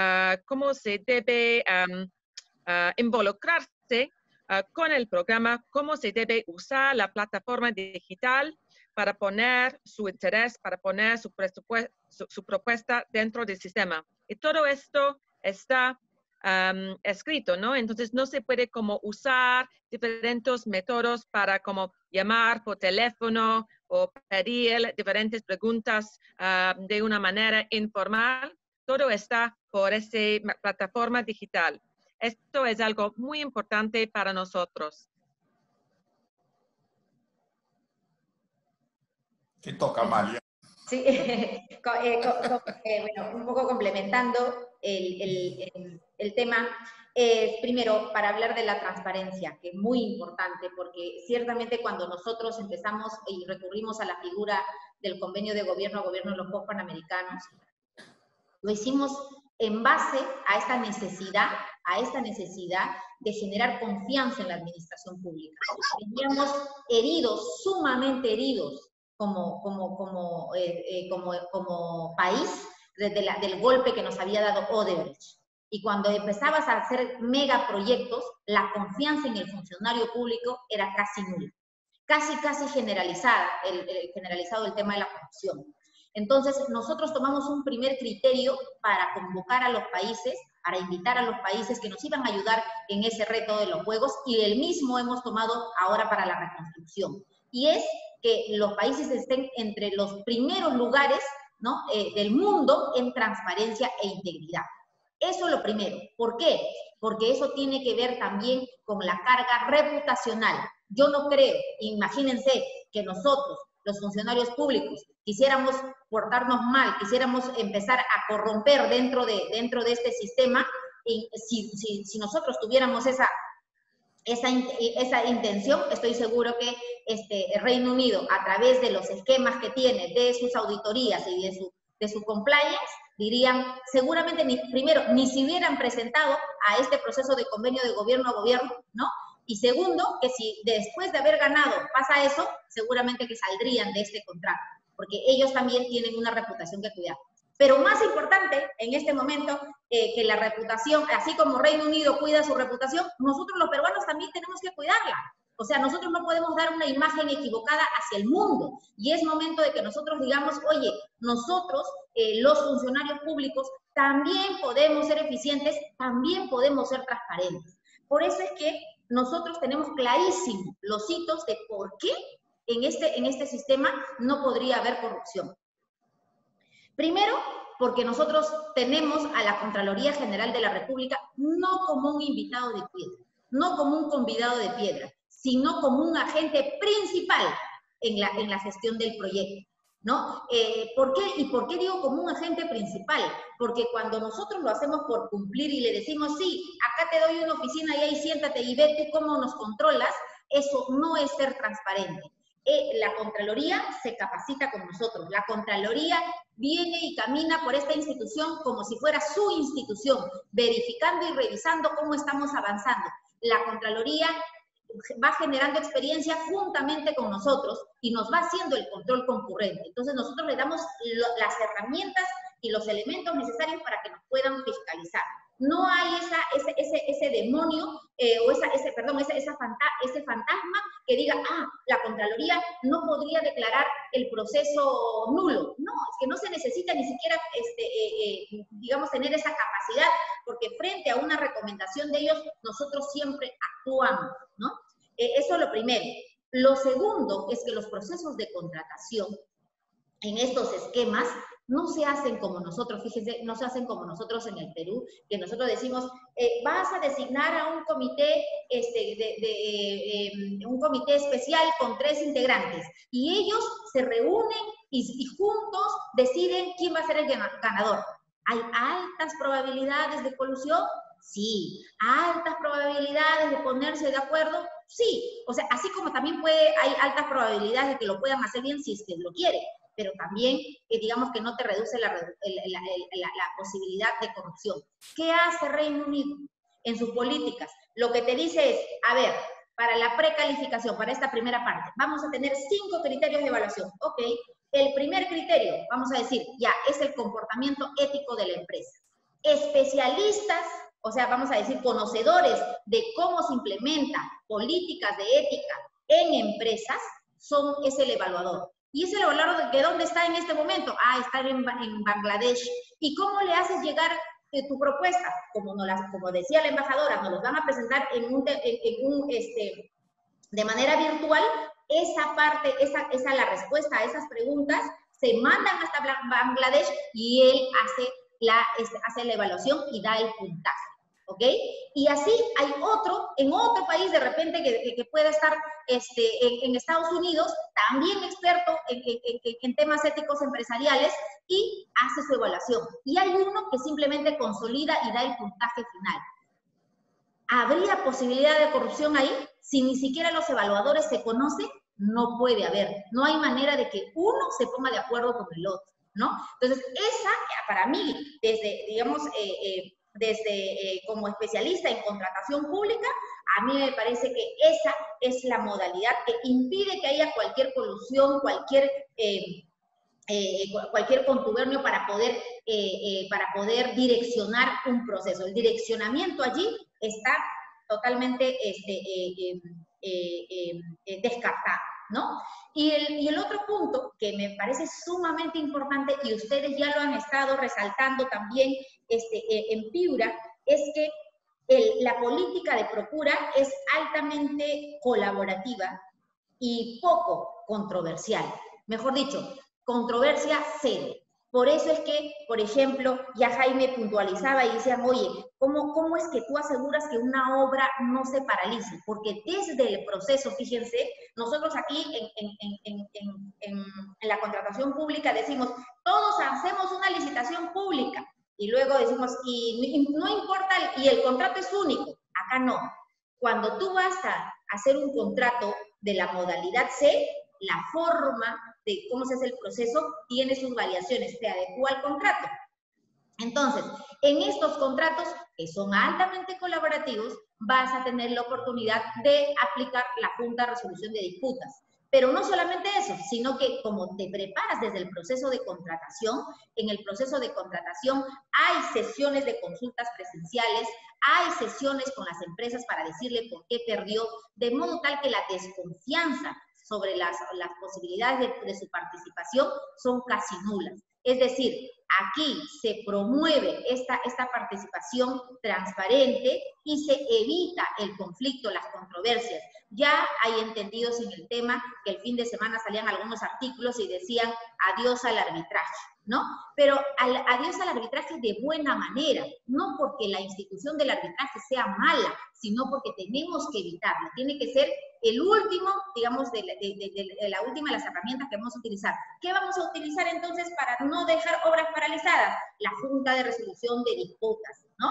involucrarse con el programa, cómo se debe usar la plataforma digital para poner su interés, para poner su propuesta dentro del sistema. Y todo esto está escrito, ¿no? Entonces no se puede como usar diferentes métodos para como llamar por teléfono o pedir diferentes preguntas de una manera informal. Todo está por esa plataforma digital. Esto es algo muy importante para nosotros. Te toca, Amalia. Sí, bueno, un poco complementando el tema, primero, para hablar de la transparencia, que es muy importante, porque ciertamente cuando nosotros empezamos y recurrimos a la figura del convenio de gobierno a gobierno de los Juegos Panamericanos, lo hicimos en base a esta necesidad de generar confianza en la administración pública. Veníamos heridos, sumamente heridos, como país, desde del golpe que nos había dado Odebrecht. Y cuando empezabas a hacer megaproyectos, la confianza en el funcionario público era casi nula. casi generalizado el tema de la corrupción. Entonces, nosotros tomamos un primer criterio para convocar a los países, para invitar a los países que nos iban a ayudar en ese reto de los juegos, y el mismo hemos tomado ahora para la reconstrucción. Y es que los países estén entre los primeros lugares, ¿no?, del mundo en transparencia e integridad. Eso es lo primero. ¿Por qué? Porque eso tiene que ver también con la carga reputacional. Yo no creo, imagínense que nosotros, los funcionarios públicos, quisiéramos portarnos mal, quisiéramos empezar a corromper dentro de este sistema, y si nosotros tuviéramos esa intención, estoy seguro que el Reino Unido, a través de los esquemas que tiene, de sus auditorías y de su compliance, dirían, seguramente ni se hubieran presentado a este proceso de convenio de gobierno a gobierno, ¿no? Y segundo, que si después de haber ganado pasa eso, seguramente que saldrían de este contrato, porque ellos también tienen una reputación que cuidar. Pero más importante en este momento que la reputación, así como Reino Unido cuida su reputación, nosotros los peruanos también tenemos que cuidarla. O sea, nosotros no podemos dar una imagen equivocada hacia el mundo. Y es momento de que nosotros digamos, oye, nosotros, los funcionarios públicos, también podemos ser eficientes, también podemos ser transparentes. Por eso es que nosotros tenemos clarísimo los hitos de por qué en este sistema no podría haber corrupción. Primero, porque nosotros tenemos a la Contraloría General de la República no como un invitado de piedra, no como un convidado de piedra, sino como un agente principal en la gestión del proyecto, ¿no? ¿Por qué? ¿Y por qué digo como un agente principal? Porque cuando nosotros lo hacemos por cumplir y le decimos, sí, acá te doy una oficina y ahí siéntate y ve tú cómo nos controlas, eso no es ser transparente. La Contraloría se capacita con nosotros. La Contraloría viene y camina por esta institución como si fuera su institución, verificando y revisando cómo estamos avanzando. La Contraloría va generando experiencia juntamente con nosotros y nos va haciendo el control concurrente. Entonces nosotros le damos las herramientas y los elementos necesarios para que nos puedan fiscalizar. No hay ese demonio o ese fantasma que diga, la Contraloría no podría declarar el proceso nulo. No, es que no se necesita ni siquiera, digamos, tener esa capacidad, porque frente a una recomendación de ellos, nosotros siempre actuamos, ¿no? Eso es lo primero. Lo segundo es que los procesos de contratación en estos esquemas no se hacen como nosotros, fíjense, no se hacen como nosotros en el Perú, que nosotros decimos, vas a designar a un comité, un comité especial con 3 integrantes, y ellos se reúnen y juntos deciden quién va a ser el ganador. ¿Hay altas probabilidades de colusión? Sí. ¿Altas probabilidades de ponerse de acuerdo? Sí. O sea, así como también hay altas probabilidades de que lo puedan hacer bien si usted lo quiere, pero también, digamos que no te reduce la posibilidad de corrupción. ¿Qué hace Reino Unido en sus políticas? Lo que te dice es, a ver, para la precalificación, para esta primera parte, vamos a tener 5 criterios de evaluación. Ok, el primer criterio, vamos a decir, ya, es el comportamiento ético de la empresa. Especialistas, o sea, vamos a decir, conocedores de cómo se implementan políticas de ética en empresas, es el evaluador. ¿Y ese evaluador de dónde está en este momento? Está en Bangladesh. ¿Y cómo le haces llegar tu propuesta? Como decía la embajadora, nos los van a presentar de manera virtual. Esa parte, la respuesta a esas preguntas se mandan hasta Bangladesh y él hace la evaluación y da el puntaje. ¿Ok? Y así hay en otro país de repente que pueda estar en Estados Unidos, también experto en temas éticos empresariales, y hace su evaluación. Y hay uno que simplemente consolida y da el puntaje final. ¿Habría posibilidad de corrupción ahí? Si ni siquiera los evaluadores se conocen, no puede haber. No hay manera de que uno se ponga de acuerdo con el otro, ¿no? Entonces, esa, para mí, como especialista en contratación pública, a mí me parece que esa es la modalidad que impide que haya cualquier colusión, cualquier contubernio para poder direccionar un proceso. El direccionamiento allí está totalmente descartado. ¿no? Y el otro punto que me parece sumamente importante, y ustedes ya lo han estado resaltando también en Piura, es que la política de Procura es altamente colaborativa y poco controversial. Mejor dicho, controversia cero. Por eso es que, por ejemplo, ya Jaime puntualizaba y decía, oye, ¿cómo es que tú aseguras que una obra no se paralice? Porque desde el proceso, fíjense, nosotros aquí en la contratación pública decimos, todos hacemos una licitación pública, y luego decimos, y no importa, y el contrato es único. Acá no. Cuando tú vas a hacer un contrato de la modalidad C, la forma de cómo se hace el proceso tiene sus variaciones, se adecua al contrato. Entonces, en estos contratos, que son altamente colaborativos, vas a tener la oportunidad de aplicar la Junta de Resolución de Disputas. Pero no solamente eso, sino que como te preparas desde el proceso de contratación, en el proceso de contratación hay sesiones de consultas presenciales, hay sesiones con las empresas para decirle por qué perdió, de modo tal que la desconfianza sobre las posibilidades de su participación son casi nulas. Es decir, aquí se promueve esta participación transparente y se evita el conflicto, las controversias. Ya hay entendidos en el tema que el fin de semana salían algunos artículos y decían adiós al arbitraje, ¿no? Pero adiós al arbitraje de buena manera, no porque la institución del arbitraje sea mala, sino porque tenemos que evitarlo. Tiene que ser el último, digamos, la última de las herramientas que vamos a utilizar. ¿Qué vamos a utilizar entonces para no dejar obras paralizadas? La Junta de Resolución de Disputas, ¿no?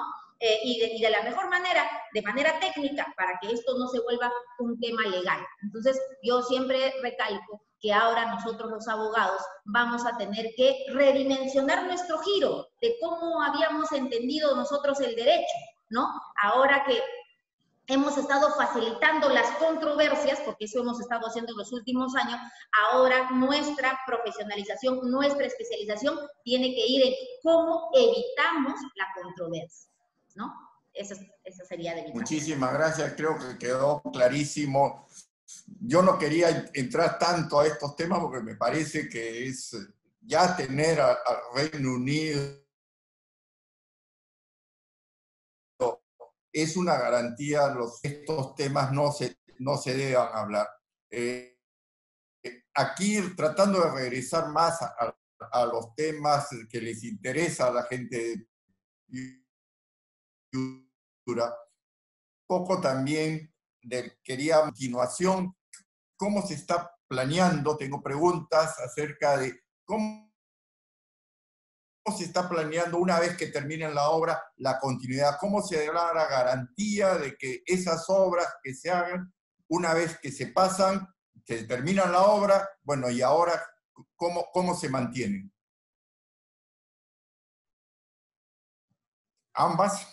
Y de la mejor manera, de manera técnica, para que esto no se vuelva un tema legal. Entonces, yo siempre recalco que ahora nosotros los abogados vamos a tener que redimensionar nuestro giro de cómo habíamos entendido nosotros el derecho, ¿no? Ahora que hemos estado facilitando las controversias, porque eso hemos estado haciendo en los últimos años, ahora nuestra profesionalización, nuestra especialización tiene que ir en cómo evitamos la controversia, ¿no? Eso sería de mi parte. Muchísimas gracias, creo que quedó clarísimo. Yo no quería entrar tanto a estos temas porque me parece que es ya tener al Reino Unido es una garantía, estos temas no se deban hablar. Aquí tratando de regresar más a los temas que les interesa a la gente de Piura, poco también quería a continuación, ¿cómo se está planeando? Tengo preguntas acerca de cómo se está planeando una vez que terminen la obra, la continuidad, cómo se da la garantía de que esas obras que se hagan, una vez que se pasan, que terminan la obra, bueno, y ahora, ¿cómo se mantienen? ¿Ambas?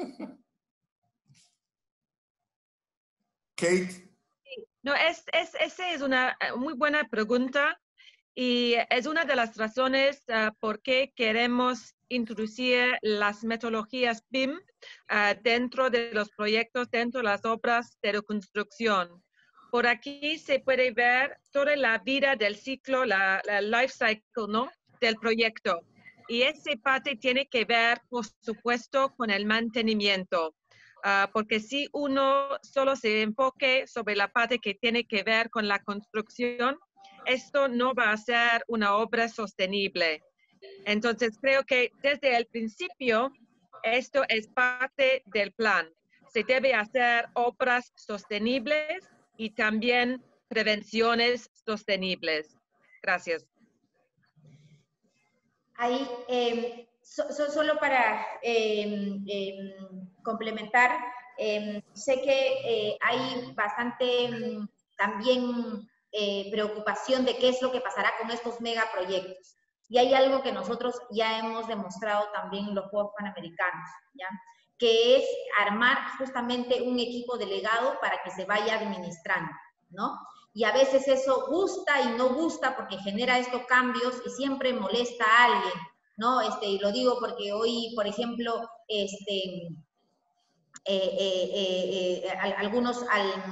Kate. No, esa es una muy buena pregunta y es una de las razones por qué queremos introducir las metodologías BIM dentro de los proyectos, dentro de las obras de reconstrucción. Por aquí se puede ver toda la vida del ciclo, la life cycle, ¿no?, del proyecto. Y esa parte tiene que ver, por supuesto, con el mantenimiento. Porque si uno solo se enfoque sobre la parte que tiene que ver con la construcción, esto no va a ser una obra sostenible. Entonces, creo que desde el principio, esto es parte del plan. Se debe hacer obras sostenibles y también prevenciones sostenibles. Gracias. Ahí, solo para complementar, sé que hay bastante también preocupación de qué es lo que pasará con estos megaproyectos. Y hay algo que nosotros ya hemos demostrado también en los Juegos Panamericanos, ¿ya?, que es armar justamente un equipo delegado para que se vaya administrando, ¿no? Y a veces eso gusta y no gusta porque genera estos cambios y siempre molesta a alguien, ¿no? Y lo digo porque hoy, por ejemplo, algunos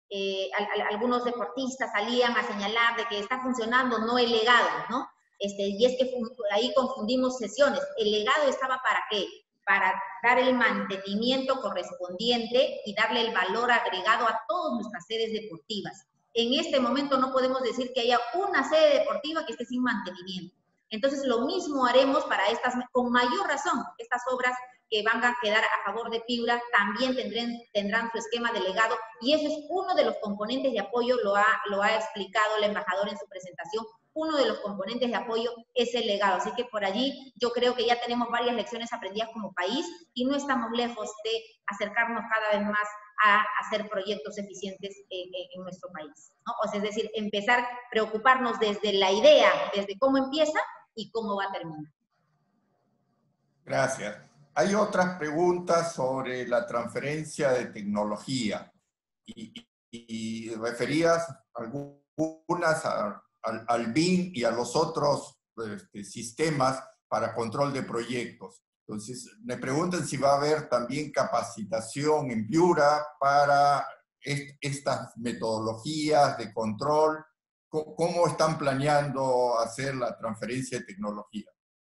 algunos deportistas salían a señalar de que está funcionando, no el legado, ¿no? Y es que ahí confundimos sesiones. ¿El legado estaba para qué? Para dar el mantenimiento correspondiente y darle el valor agregado a todas nuestras sedes deportivas. En este momento no podemos decir que haya una sede deportiva que esté sin mantenimiento. Entonces, lo mismo haremos para estas, con mayor razón, estas obras que van a quedar a favor de Piura también tendrán su esquema de legado, y ese es uno de los componentes de apoyo, lo ha explicado el embajador en su presentación. Uno de los componentes de apoyo es el legado, así que por allí yo creo que ya tenemos varias lecciones aprendidas como país y no estamos lejos de acercarnos cada vez más a hacer proyectos eficientes en nuestro país, ¿no? O sea, es decir, empezar a preocuparnos desde la idea, desde cómo empieza y cómo va a terminar. Gracias. Hay otras preguntas sobre la transferencia de tecnología y referías algunas al BIM y a los otros sistemas para control de proyectos. Entonces, me preguntan si va a haber también capacitación en Piura para estas metodologías de control. ¿Cómo están planeando hacer la transferencia de tecnología?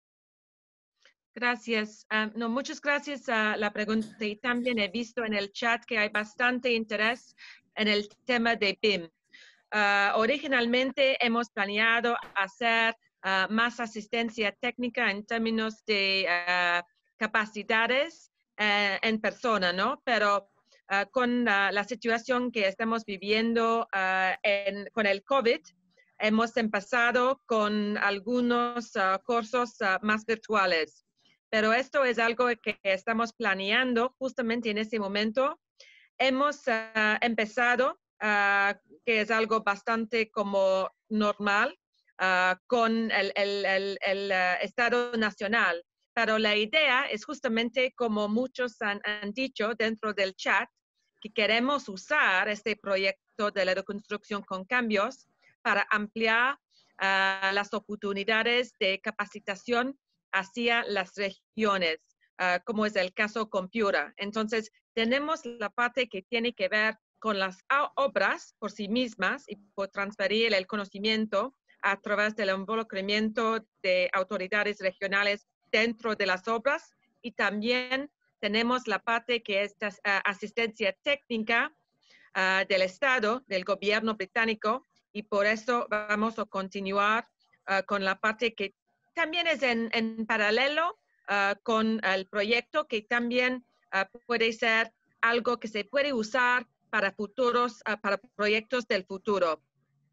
Gracias. No, muchas gracias a la pregunta, y también he visto en el chat que hay bastante interés en el tema de BIM. Originalmente hemos planeado hacer más asistencia técnica en términos de capacidades en persona, ¿no? Pero con la situación que estamos viviendo con el COVID, hemos empezado con algunos cursos más virtuales. Pero esto es algo que estamos planeando justamente en este momento. Hemos empezado, que es algo bastante como normal, con el Estado Nacional. Pero la idea es justamente, como muchos han dicho dentro del chat, que queremos usar este proyecto de la reconstrucción con cambios para ampliar las oportunidades de capacitación hacia las regiones, como es el caso con Piura. Entonces, tenemos la parte que tiene que ver con las obras por sí mismas y por transferir el conocimiento a través del involucramiento de autoridades regionales dentro de las obras, y también tenemos la parte que es asistencia técnica del Estado, del gobierno británico, y por eso vamos a continuar con la parte que también es en paralelo con el proyecto, que también puede ser algo que se puede usar para para proyectos del futuro.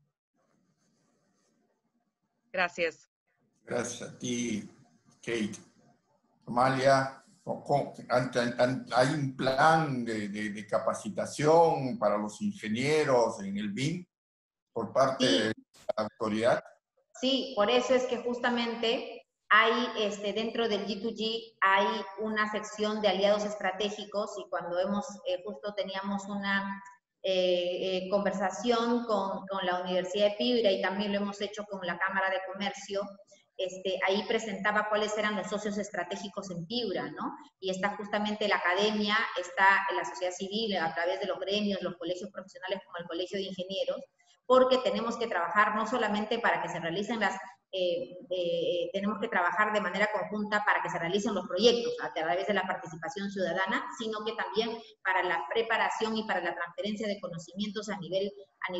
Gracias. Gracias a ti, Kate. Amalia, ¿hay un plan de capacitación para los ingenieros en el BIM por parte de la autoridad? Sí, por eso es que justamente hay, dentro del G2G hay una sección de aliados estratégicos, y cuando justo teníamos una conversación con la Universidad de Piura, y también lo hemos hecho con la Cámara de Comercio, ahí presentaba cuáles eran los socios estratégicos en Piura, ¿no? Y está justamente la academia, está la sociedad civil a través de los gremios, los colegios profesionales como el Colegio de Ingenieros, porque tenemos que trabajar no solamente para que se realicen tenemos que trabajar de manera conjunta para que se realicen los proyectos a través de la participación ciudadana, sino que también para la preparación y para la transferencia de conocimientos a nivel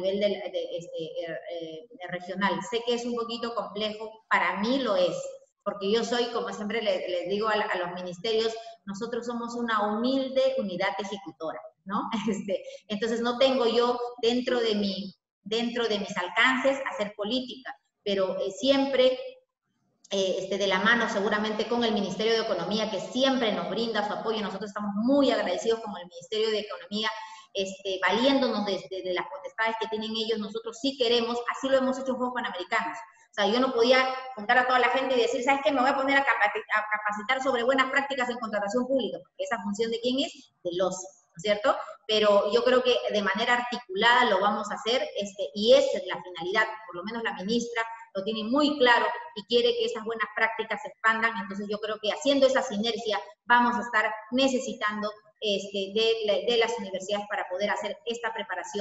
regional. Sé que es un poquito complejo, para mí lo es, porque yo soy, como siempre les digo a los ministerios, nosotros somos una humilde unidad ejecutora, ¿no? Entonces no tengo yo dentro de mis alcances hacer política, pero siempre de la mano seguramente con el Ministerio de Economía, que siempre nos brinda su apoyo. Nosotros estamos muy agradecidos con el Ministerio de Economía, valiéndonos de las potestades que tienen ellos. Nosotros sí queremos, así lo hemos hecho en Juegos Panamericanos. O sea, yo no podía juntar a toda la gente y decir, ¿sabes qué? Me voy a poner a capacitar sobre buenas prácticas en contratación pública, porque esa función de quién es, del OCE, ¿no es cierto? Pero yo creo que de manera articulada lo vamos a hacer, y esa es la finalidad. Por lo menos la ministra lo tiene muy claro y quiere que esas buenas prácticas se expandan. Entonces yo creo que haciendo esa sinergia vamos a estar necesitando de las universidades para poder hacer esta preparación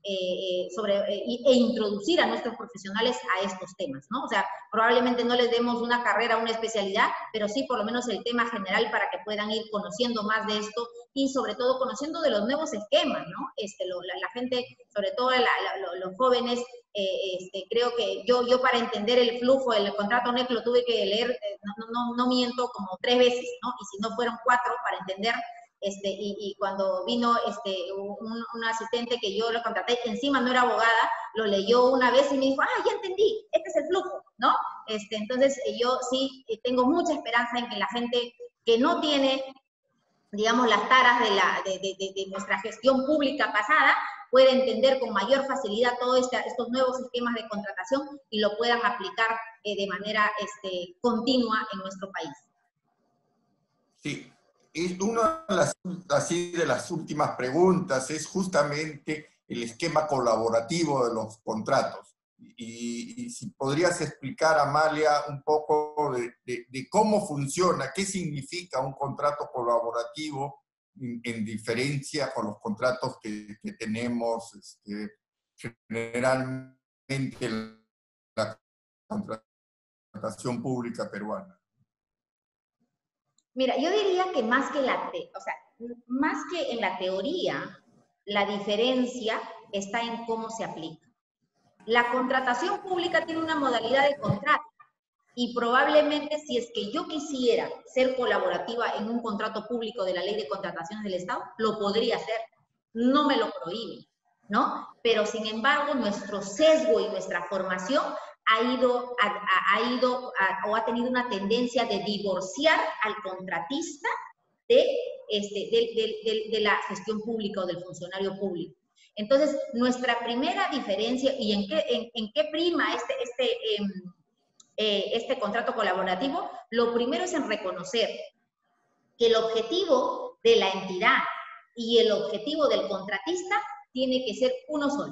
e introducir a nuestros profesionales a estos temas, ¿no? O sea, probablemente no les demos una carrera, una especialidad, pero sí por lo menos el tema general para que puedan ir conociendo más de esto y sobre todo conociendo de los nuevos esquemas, ¿no? La gente, sobre todo los jóvenes, creo que yo para entender el flujo del contrato NEC lo tuve que leer, no miento, como 3 veces, ¿no? Y si no fueron 4 para entender. Y cuando vino un asistente que yo lo contraté, encima no era abogada, lo leyó una vez y me dijo, ya entendí, este es el flujo, ¿no? Entonces yo sí tengo mucha esperanza en que la gente que no tiene, digamos, las taras de nuestra gestión pública pasada, pueda entender con mayor facilidad todos estos nuevos esquemas de contratación y lo puedan aplicar de manera continua en nuestro país. Sí. Una de las últimas preguntas es justamente el esquema colaborativo de los contratos. Y si podrías explicar, Amalia, un poco de cómo funciona, qué significa un contrato colaborativo en diferencia con los contratos que tenemos generalmente en la contratación pública peruana. Mira, yo diría que más que en la teoría, la diferencia está en cómo se aplica. La contratación pública tiene una modalidad de contrato y probablemente si es que yo quisiera ser colaborativa en un contrato público de la Ley de Contrataciones del Estado, lo podría hacer, no me lo prohíbe, ¿no? Pero sin embargo, nuestro sesgo y nuestra formación ha tenido una tendencia de divorciar al contratista de la gestión pública o del funcionario público. Entonces, nuestra primera diferencia, y en qué prima este contrato colaborativo, lo primero es en reconocer que el objetivo de la entidad y el objetivo del contratista tiene que ser uno solo: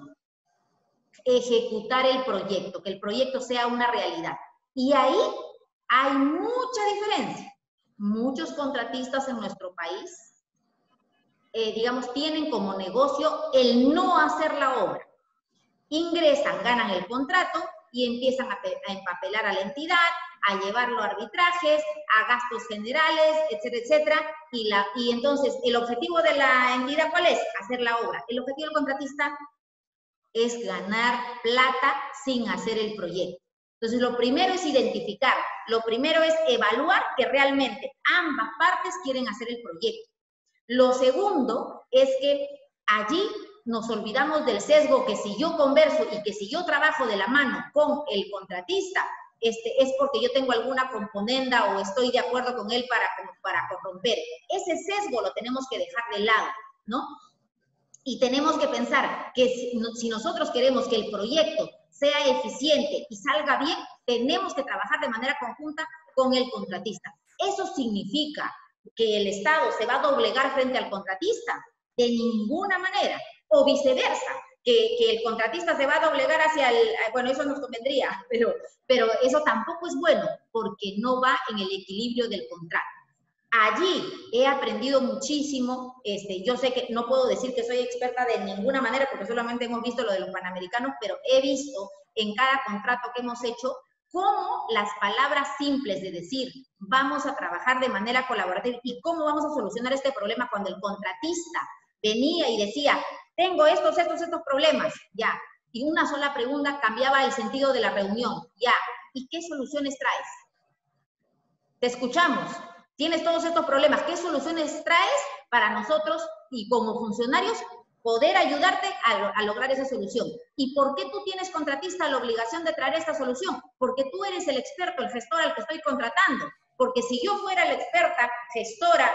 ejecutar el proyecto, que el proyecto sea una realidad. Y ahí hay mucha diferencia. Muchos contratistas en nuestro país, digamos, tienen como negocio el no hacer la obra. Ingresan, ganan el contrato y empiezan a empapelar a la entidad, a llevarlo a arbitrajes, a gastos generales, etcétera, etcétera. Y entonces, ¿el objetivo de la entidad cuál es? Hacer la obra. El objetivo del contratista es ganar plata sin hacer el proyecto. Entonces, lo primero es identificar, lo primero es evaluar que realmente ambas partes quieren hacer el proyecto. Lo segundo es que allí nos olvidamos del sesgo que si yo converso y que si yo trabajo de la mano con el contratista, es porque yo tengo alguna componenda o estoy de acuerdo con él para corromper. Ese sesgo lo tenemos que dejar de lado, ¿no? Y tenemos que pensar que si nosotros queremos que el proyecto sea eficiente y salga bien, tenemos que trabajar de manera conjunta con el contratista. ¿Eso significa que el Estado se va a doblegar frente al contratista? De ninguna manera. O viceversa, que el contratista se va a doblegar hacia bueno, eso nos convendría, pero eso tampoco es bueno, porque no va en el equilibrio del contrato. Allí he aprendido muchísimo. Yo sé que no puedo decir que soy experta de ninguna manera porque solamente hemos visto lo de los panamericanos, pero he visto en cada contrato que hemos hecho cómo las palabras simples de decir vamos a trabajar de manera colaborativa y cómo vamos a solucionar este problema cuando el contratista venía y decía tengo estos problemas, ya, y una sola pregunta cambiaba el sentido de la reunión, ya, ¿y qué soluciones traes? Te escuchamos. Tienes todos estos problemas, ¿qué soluciones traes para nosotros y como funcionarios poder ayudarte a lograr esa solución? ¿Y por qué tú tienes, contratista, la obligación de traer esta solución? Porque tú eres el experto, el gestor al que estoy contratando. Porque si yo fuera la experta, gestora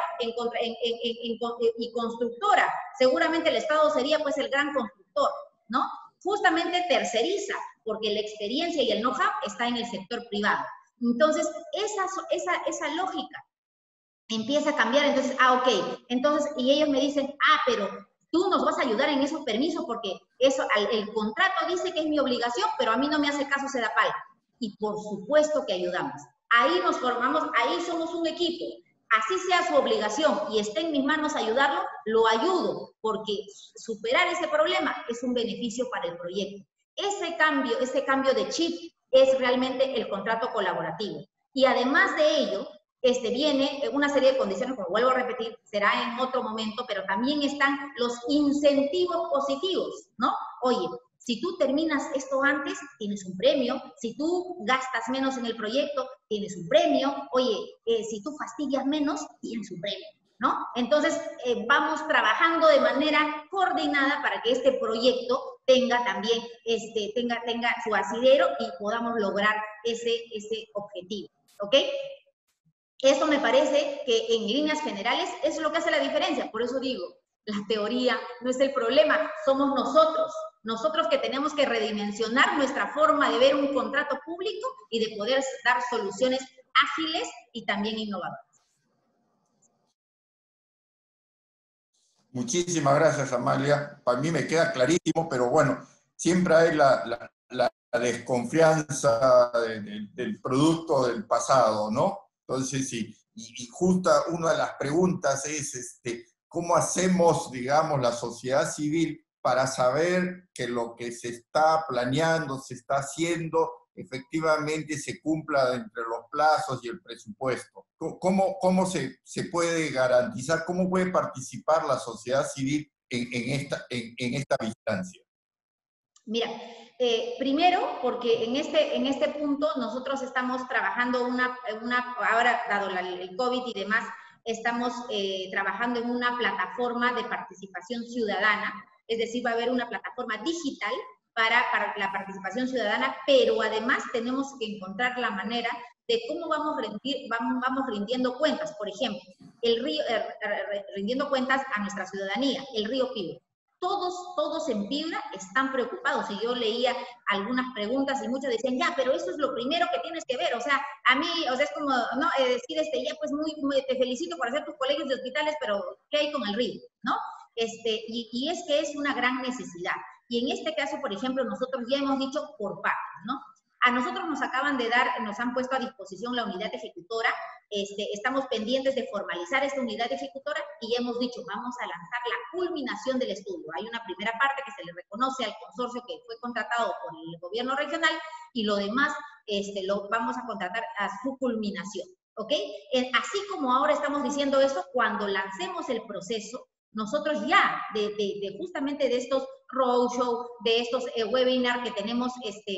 y constructora, seguramente el Estado sería pues el gran constructor, ¿no? Justamente terceriza, porque la experiencia y el know-how está en el sector privado. Entonces, esa lógica empieza a cambiar. Entonces, ok, entonces, y ellos me dicen, pero tú nos vas a ayudar en esos permisos porque el contrato dice que es mi obligación, pero a mí no me hace caso Sedapal. Y por supuesto que ayudamos. Ahí nos formamos, ahí somos un equipo. así sea su obligación y esté en mis manos ayudarlo, lo ayudo, porque superar ese problema es un beneficio para el proyecto. Ese cambio de chip es realmente el contrato colaborativo. Y además de ello, viene una serie de condiciones, como vuelvo a repetir, será en otro momento, pero también están los incentivos positivos, ¿no? Oye, si tú terminas esto antes, tienes un premio. Si tú gastas menos en el proyecto, tienes un premio. Oye, si tú fastidias menos, tienes un premio, ¿no? Entonces, vamos trabajando de manera coordinada para que este proyecto tenga también, tenga su asidero y podamos lograr ese objetivo, ¿ok? Eso me parece que en líneas generales es lo que hace la diferencia. Por eso digo, la teoría no es el problema, somos nosotros que tenemos que redimensionar nuestra forma de ver un contrato público y de poder dar soluciones ágiles y también innovadoras. Muchísimas gracias, Amalia. Para mí me queda clarísimo, pero bueno, siempre hay la desconfianza del producto del pasado, ¿no? Entonces, sí, y justo una de las preguntas es, ¿cómo hacemos, digamos, la sociedad civil para saber que lo que se está planeando, se está haciendo, efectivamente se cumpla entre los plazos y el presupuesto? ¿Cómo se puede garantizar, cómo puede participar la sociedad civil en esta vigilancia? Mira, primero, porque en este punto nosotros estamos trabajando ahora dado el COVID y demás, estamos trabajando en una plataforma de participación ciudadana, es decir, va a haber una plataforma digital para la participación ciudadana, pero además tenemos que encontrar la manera de cómo vamos rindiendo cuentas. Por ejemplo, rindiendo cuentas a nuestra ciudadanía, el río Piura. Todos en Piura están preocupados, y yo leía algunas preguntas y muchos decían, ya, pero eso es lo primero que tienes que ver, o sea, a mí, o sea, es como, ¿no? Decir, ya, pues te felicito por hacer tus colegios de hospitales, pero ¿qué hay con el río? ¿No? Y es que es una gran necesidad. Y en este caso, por ejemplo, nosotros ya hemos dicho por partes, ¿no? A nosotros nos han puesto a disposición la unidad ejecutora. Estamos pendientes de formalizar esta unidad ejecutora y hemos dicho, vamos a lanzar la culminación del estudio. Hay una primera parte que se le reconoce al consorcio que fue contratado por el gobierno regional y lo demás lo vamos a contratar a su culminación, ¿ok? Así como ahora estamos diciendo eso, cuando lancemos el proceso, nosotros ya, justamente de estos roadshow, de estos webinars que tenemos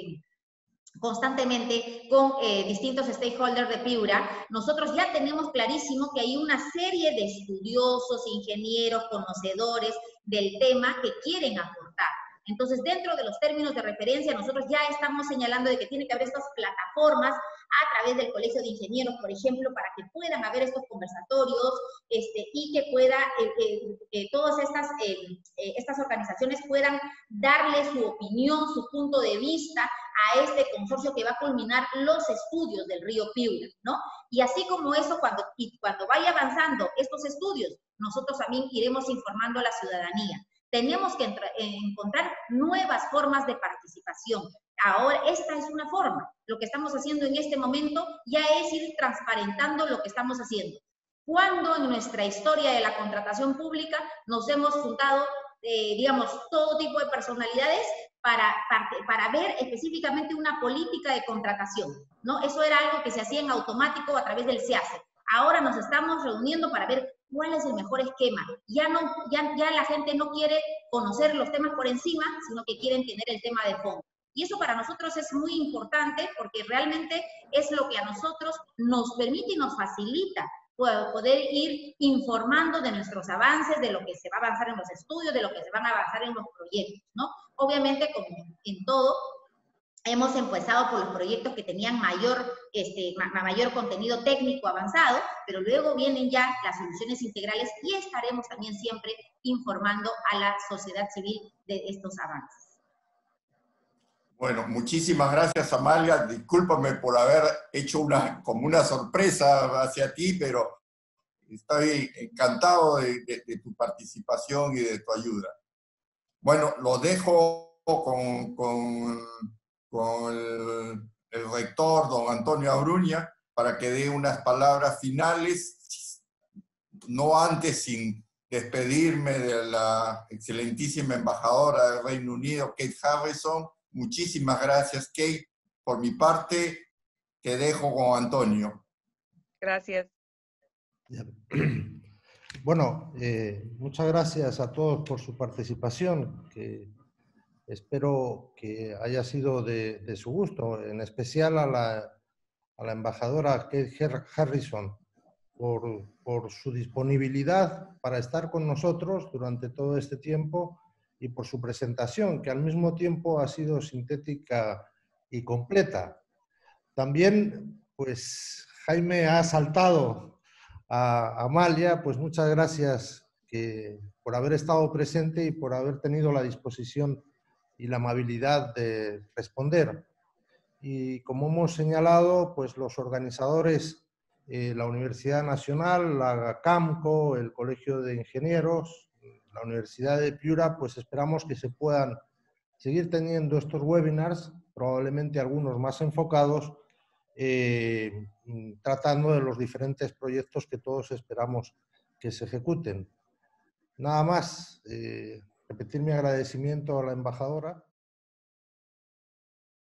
constantemente con distintos stakeholders de Piura, nosotros ya tenemos clarísimo que hay una serie de estudiosos, ingenieros, conocedores del tema que quieren aportar. Entonces, dentro de los términos de referencia, nosotros ya estamos señalando de que tiene que haber estas plataformas a través del Colegio de Ingenieros, por ejemplo, para que puedan haber estos conversatorios y que todas estas organizaciones puedan darle su opinión, su punto de vista a este consorcio que va a culminar los estudios del río Piura, ¿no? Y así como eso, cuando vaya avanzando estos estudios, nosotros también iremos informando a la ciudadanía. Tenemos que encontrar nuevas formas de participación. Ahora, esta es una forma. Lo que estamos haciendo en este momento ya es ir transparentando lo que estamos haciendo. ¿Cuándo en nuestra historia de la contratación pública nos hemos juntado, digamos, todo tipo de personalidades para ver específicamente una política de contratación, ¿no? Eso era algo que se hacía en automático a través del SEACE. Ahora nos estamos reuniendo para ver cuál es el mejor esquema. Ya la gente no quiere conocer los temas por encima, sino que quieren tener el tema de fondo. Y eso para nosotros es muy importante porque realmente es lo que a nosotros nos permite y nos facilita poder ir informando de nuestros avances, de lo que se va a avanzar en los estudios, de lo que se van a avanzar en los proyectos, ¿no? Obviamente, como en todo, hemos empezado por los proyectos que tenían mayor contenido técnico avanzado, pero luego vienen ya las soluciones integrales y estaremos también siempre informando a la sociedad civil de estos avances. Bueno, muchísimas gracias, Amalia. Discúlpame por haber hecho como una sorpresa hacia ti, pero estoy encantado de tu participación y de tu ayuda. Bueno, lo dejo con el rector, don Antonio Abruña, para que dé unas palabras finales. no antes sin despedirme de la excelentísima embajadora del Reino Unido, Kate Harrison. Muchísimas gracias, Kate. Por mi parte, te dejo con Antonio. Gracias. Bueno, muchas gracias a todos por su participación, que espero que haya sido de su gusto, en especial a la embajadora Kate Harrison por su disponibilidad para estar con nosotros durante todo este tiempo y por su presentación, que al mismo tiempo ha sido sintética y completa. También, pues, Jaime ha saltado a Amalia, pues muchas gracias por haber estado presente y por haber tenido la disposición y la amabilidad de responder. Y como hemos señalado, pues los organizadores, la Universidad Nacional, la CAMCO, el Colegio de Ingenieros, la Universidad de Piura, pues esperamos que se puedan seguir teniendo estos webinars, probablemente algunos más enfocados, tratando de los diferentes proyectos que todos esperamos que se ejecuten. Nada más, repetir mi agradecimiento a la embajadora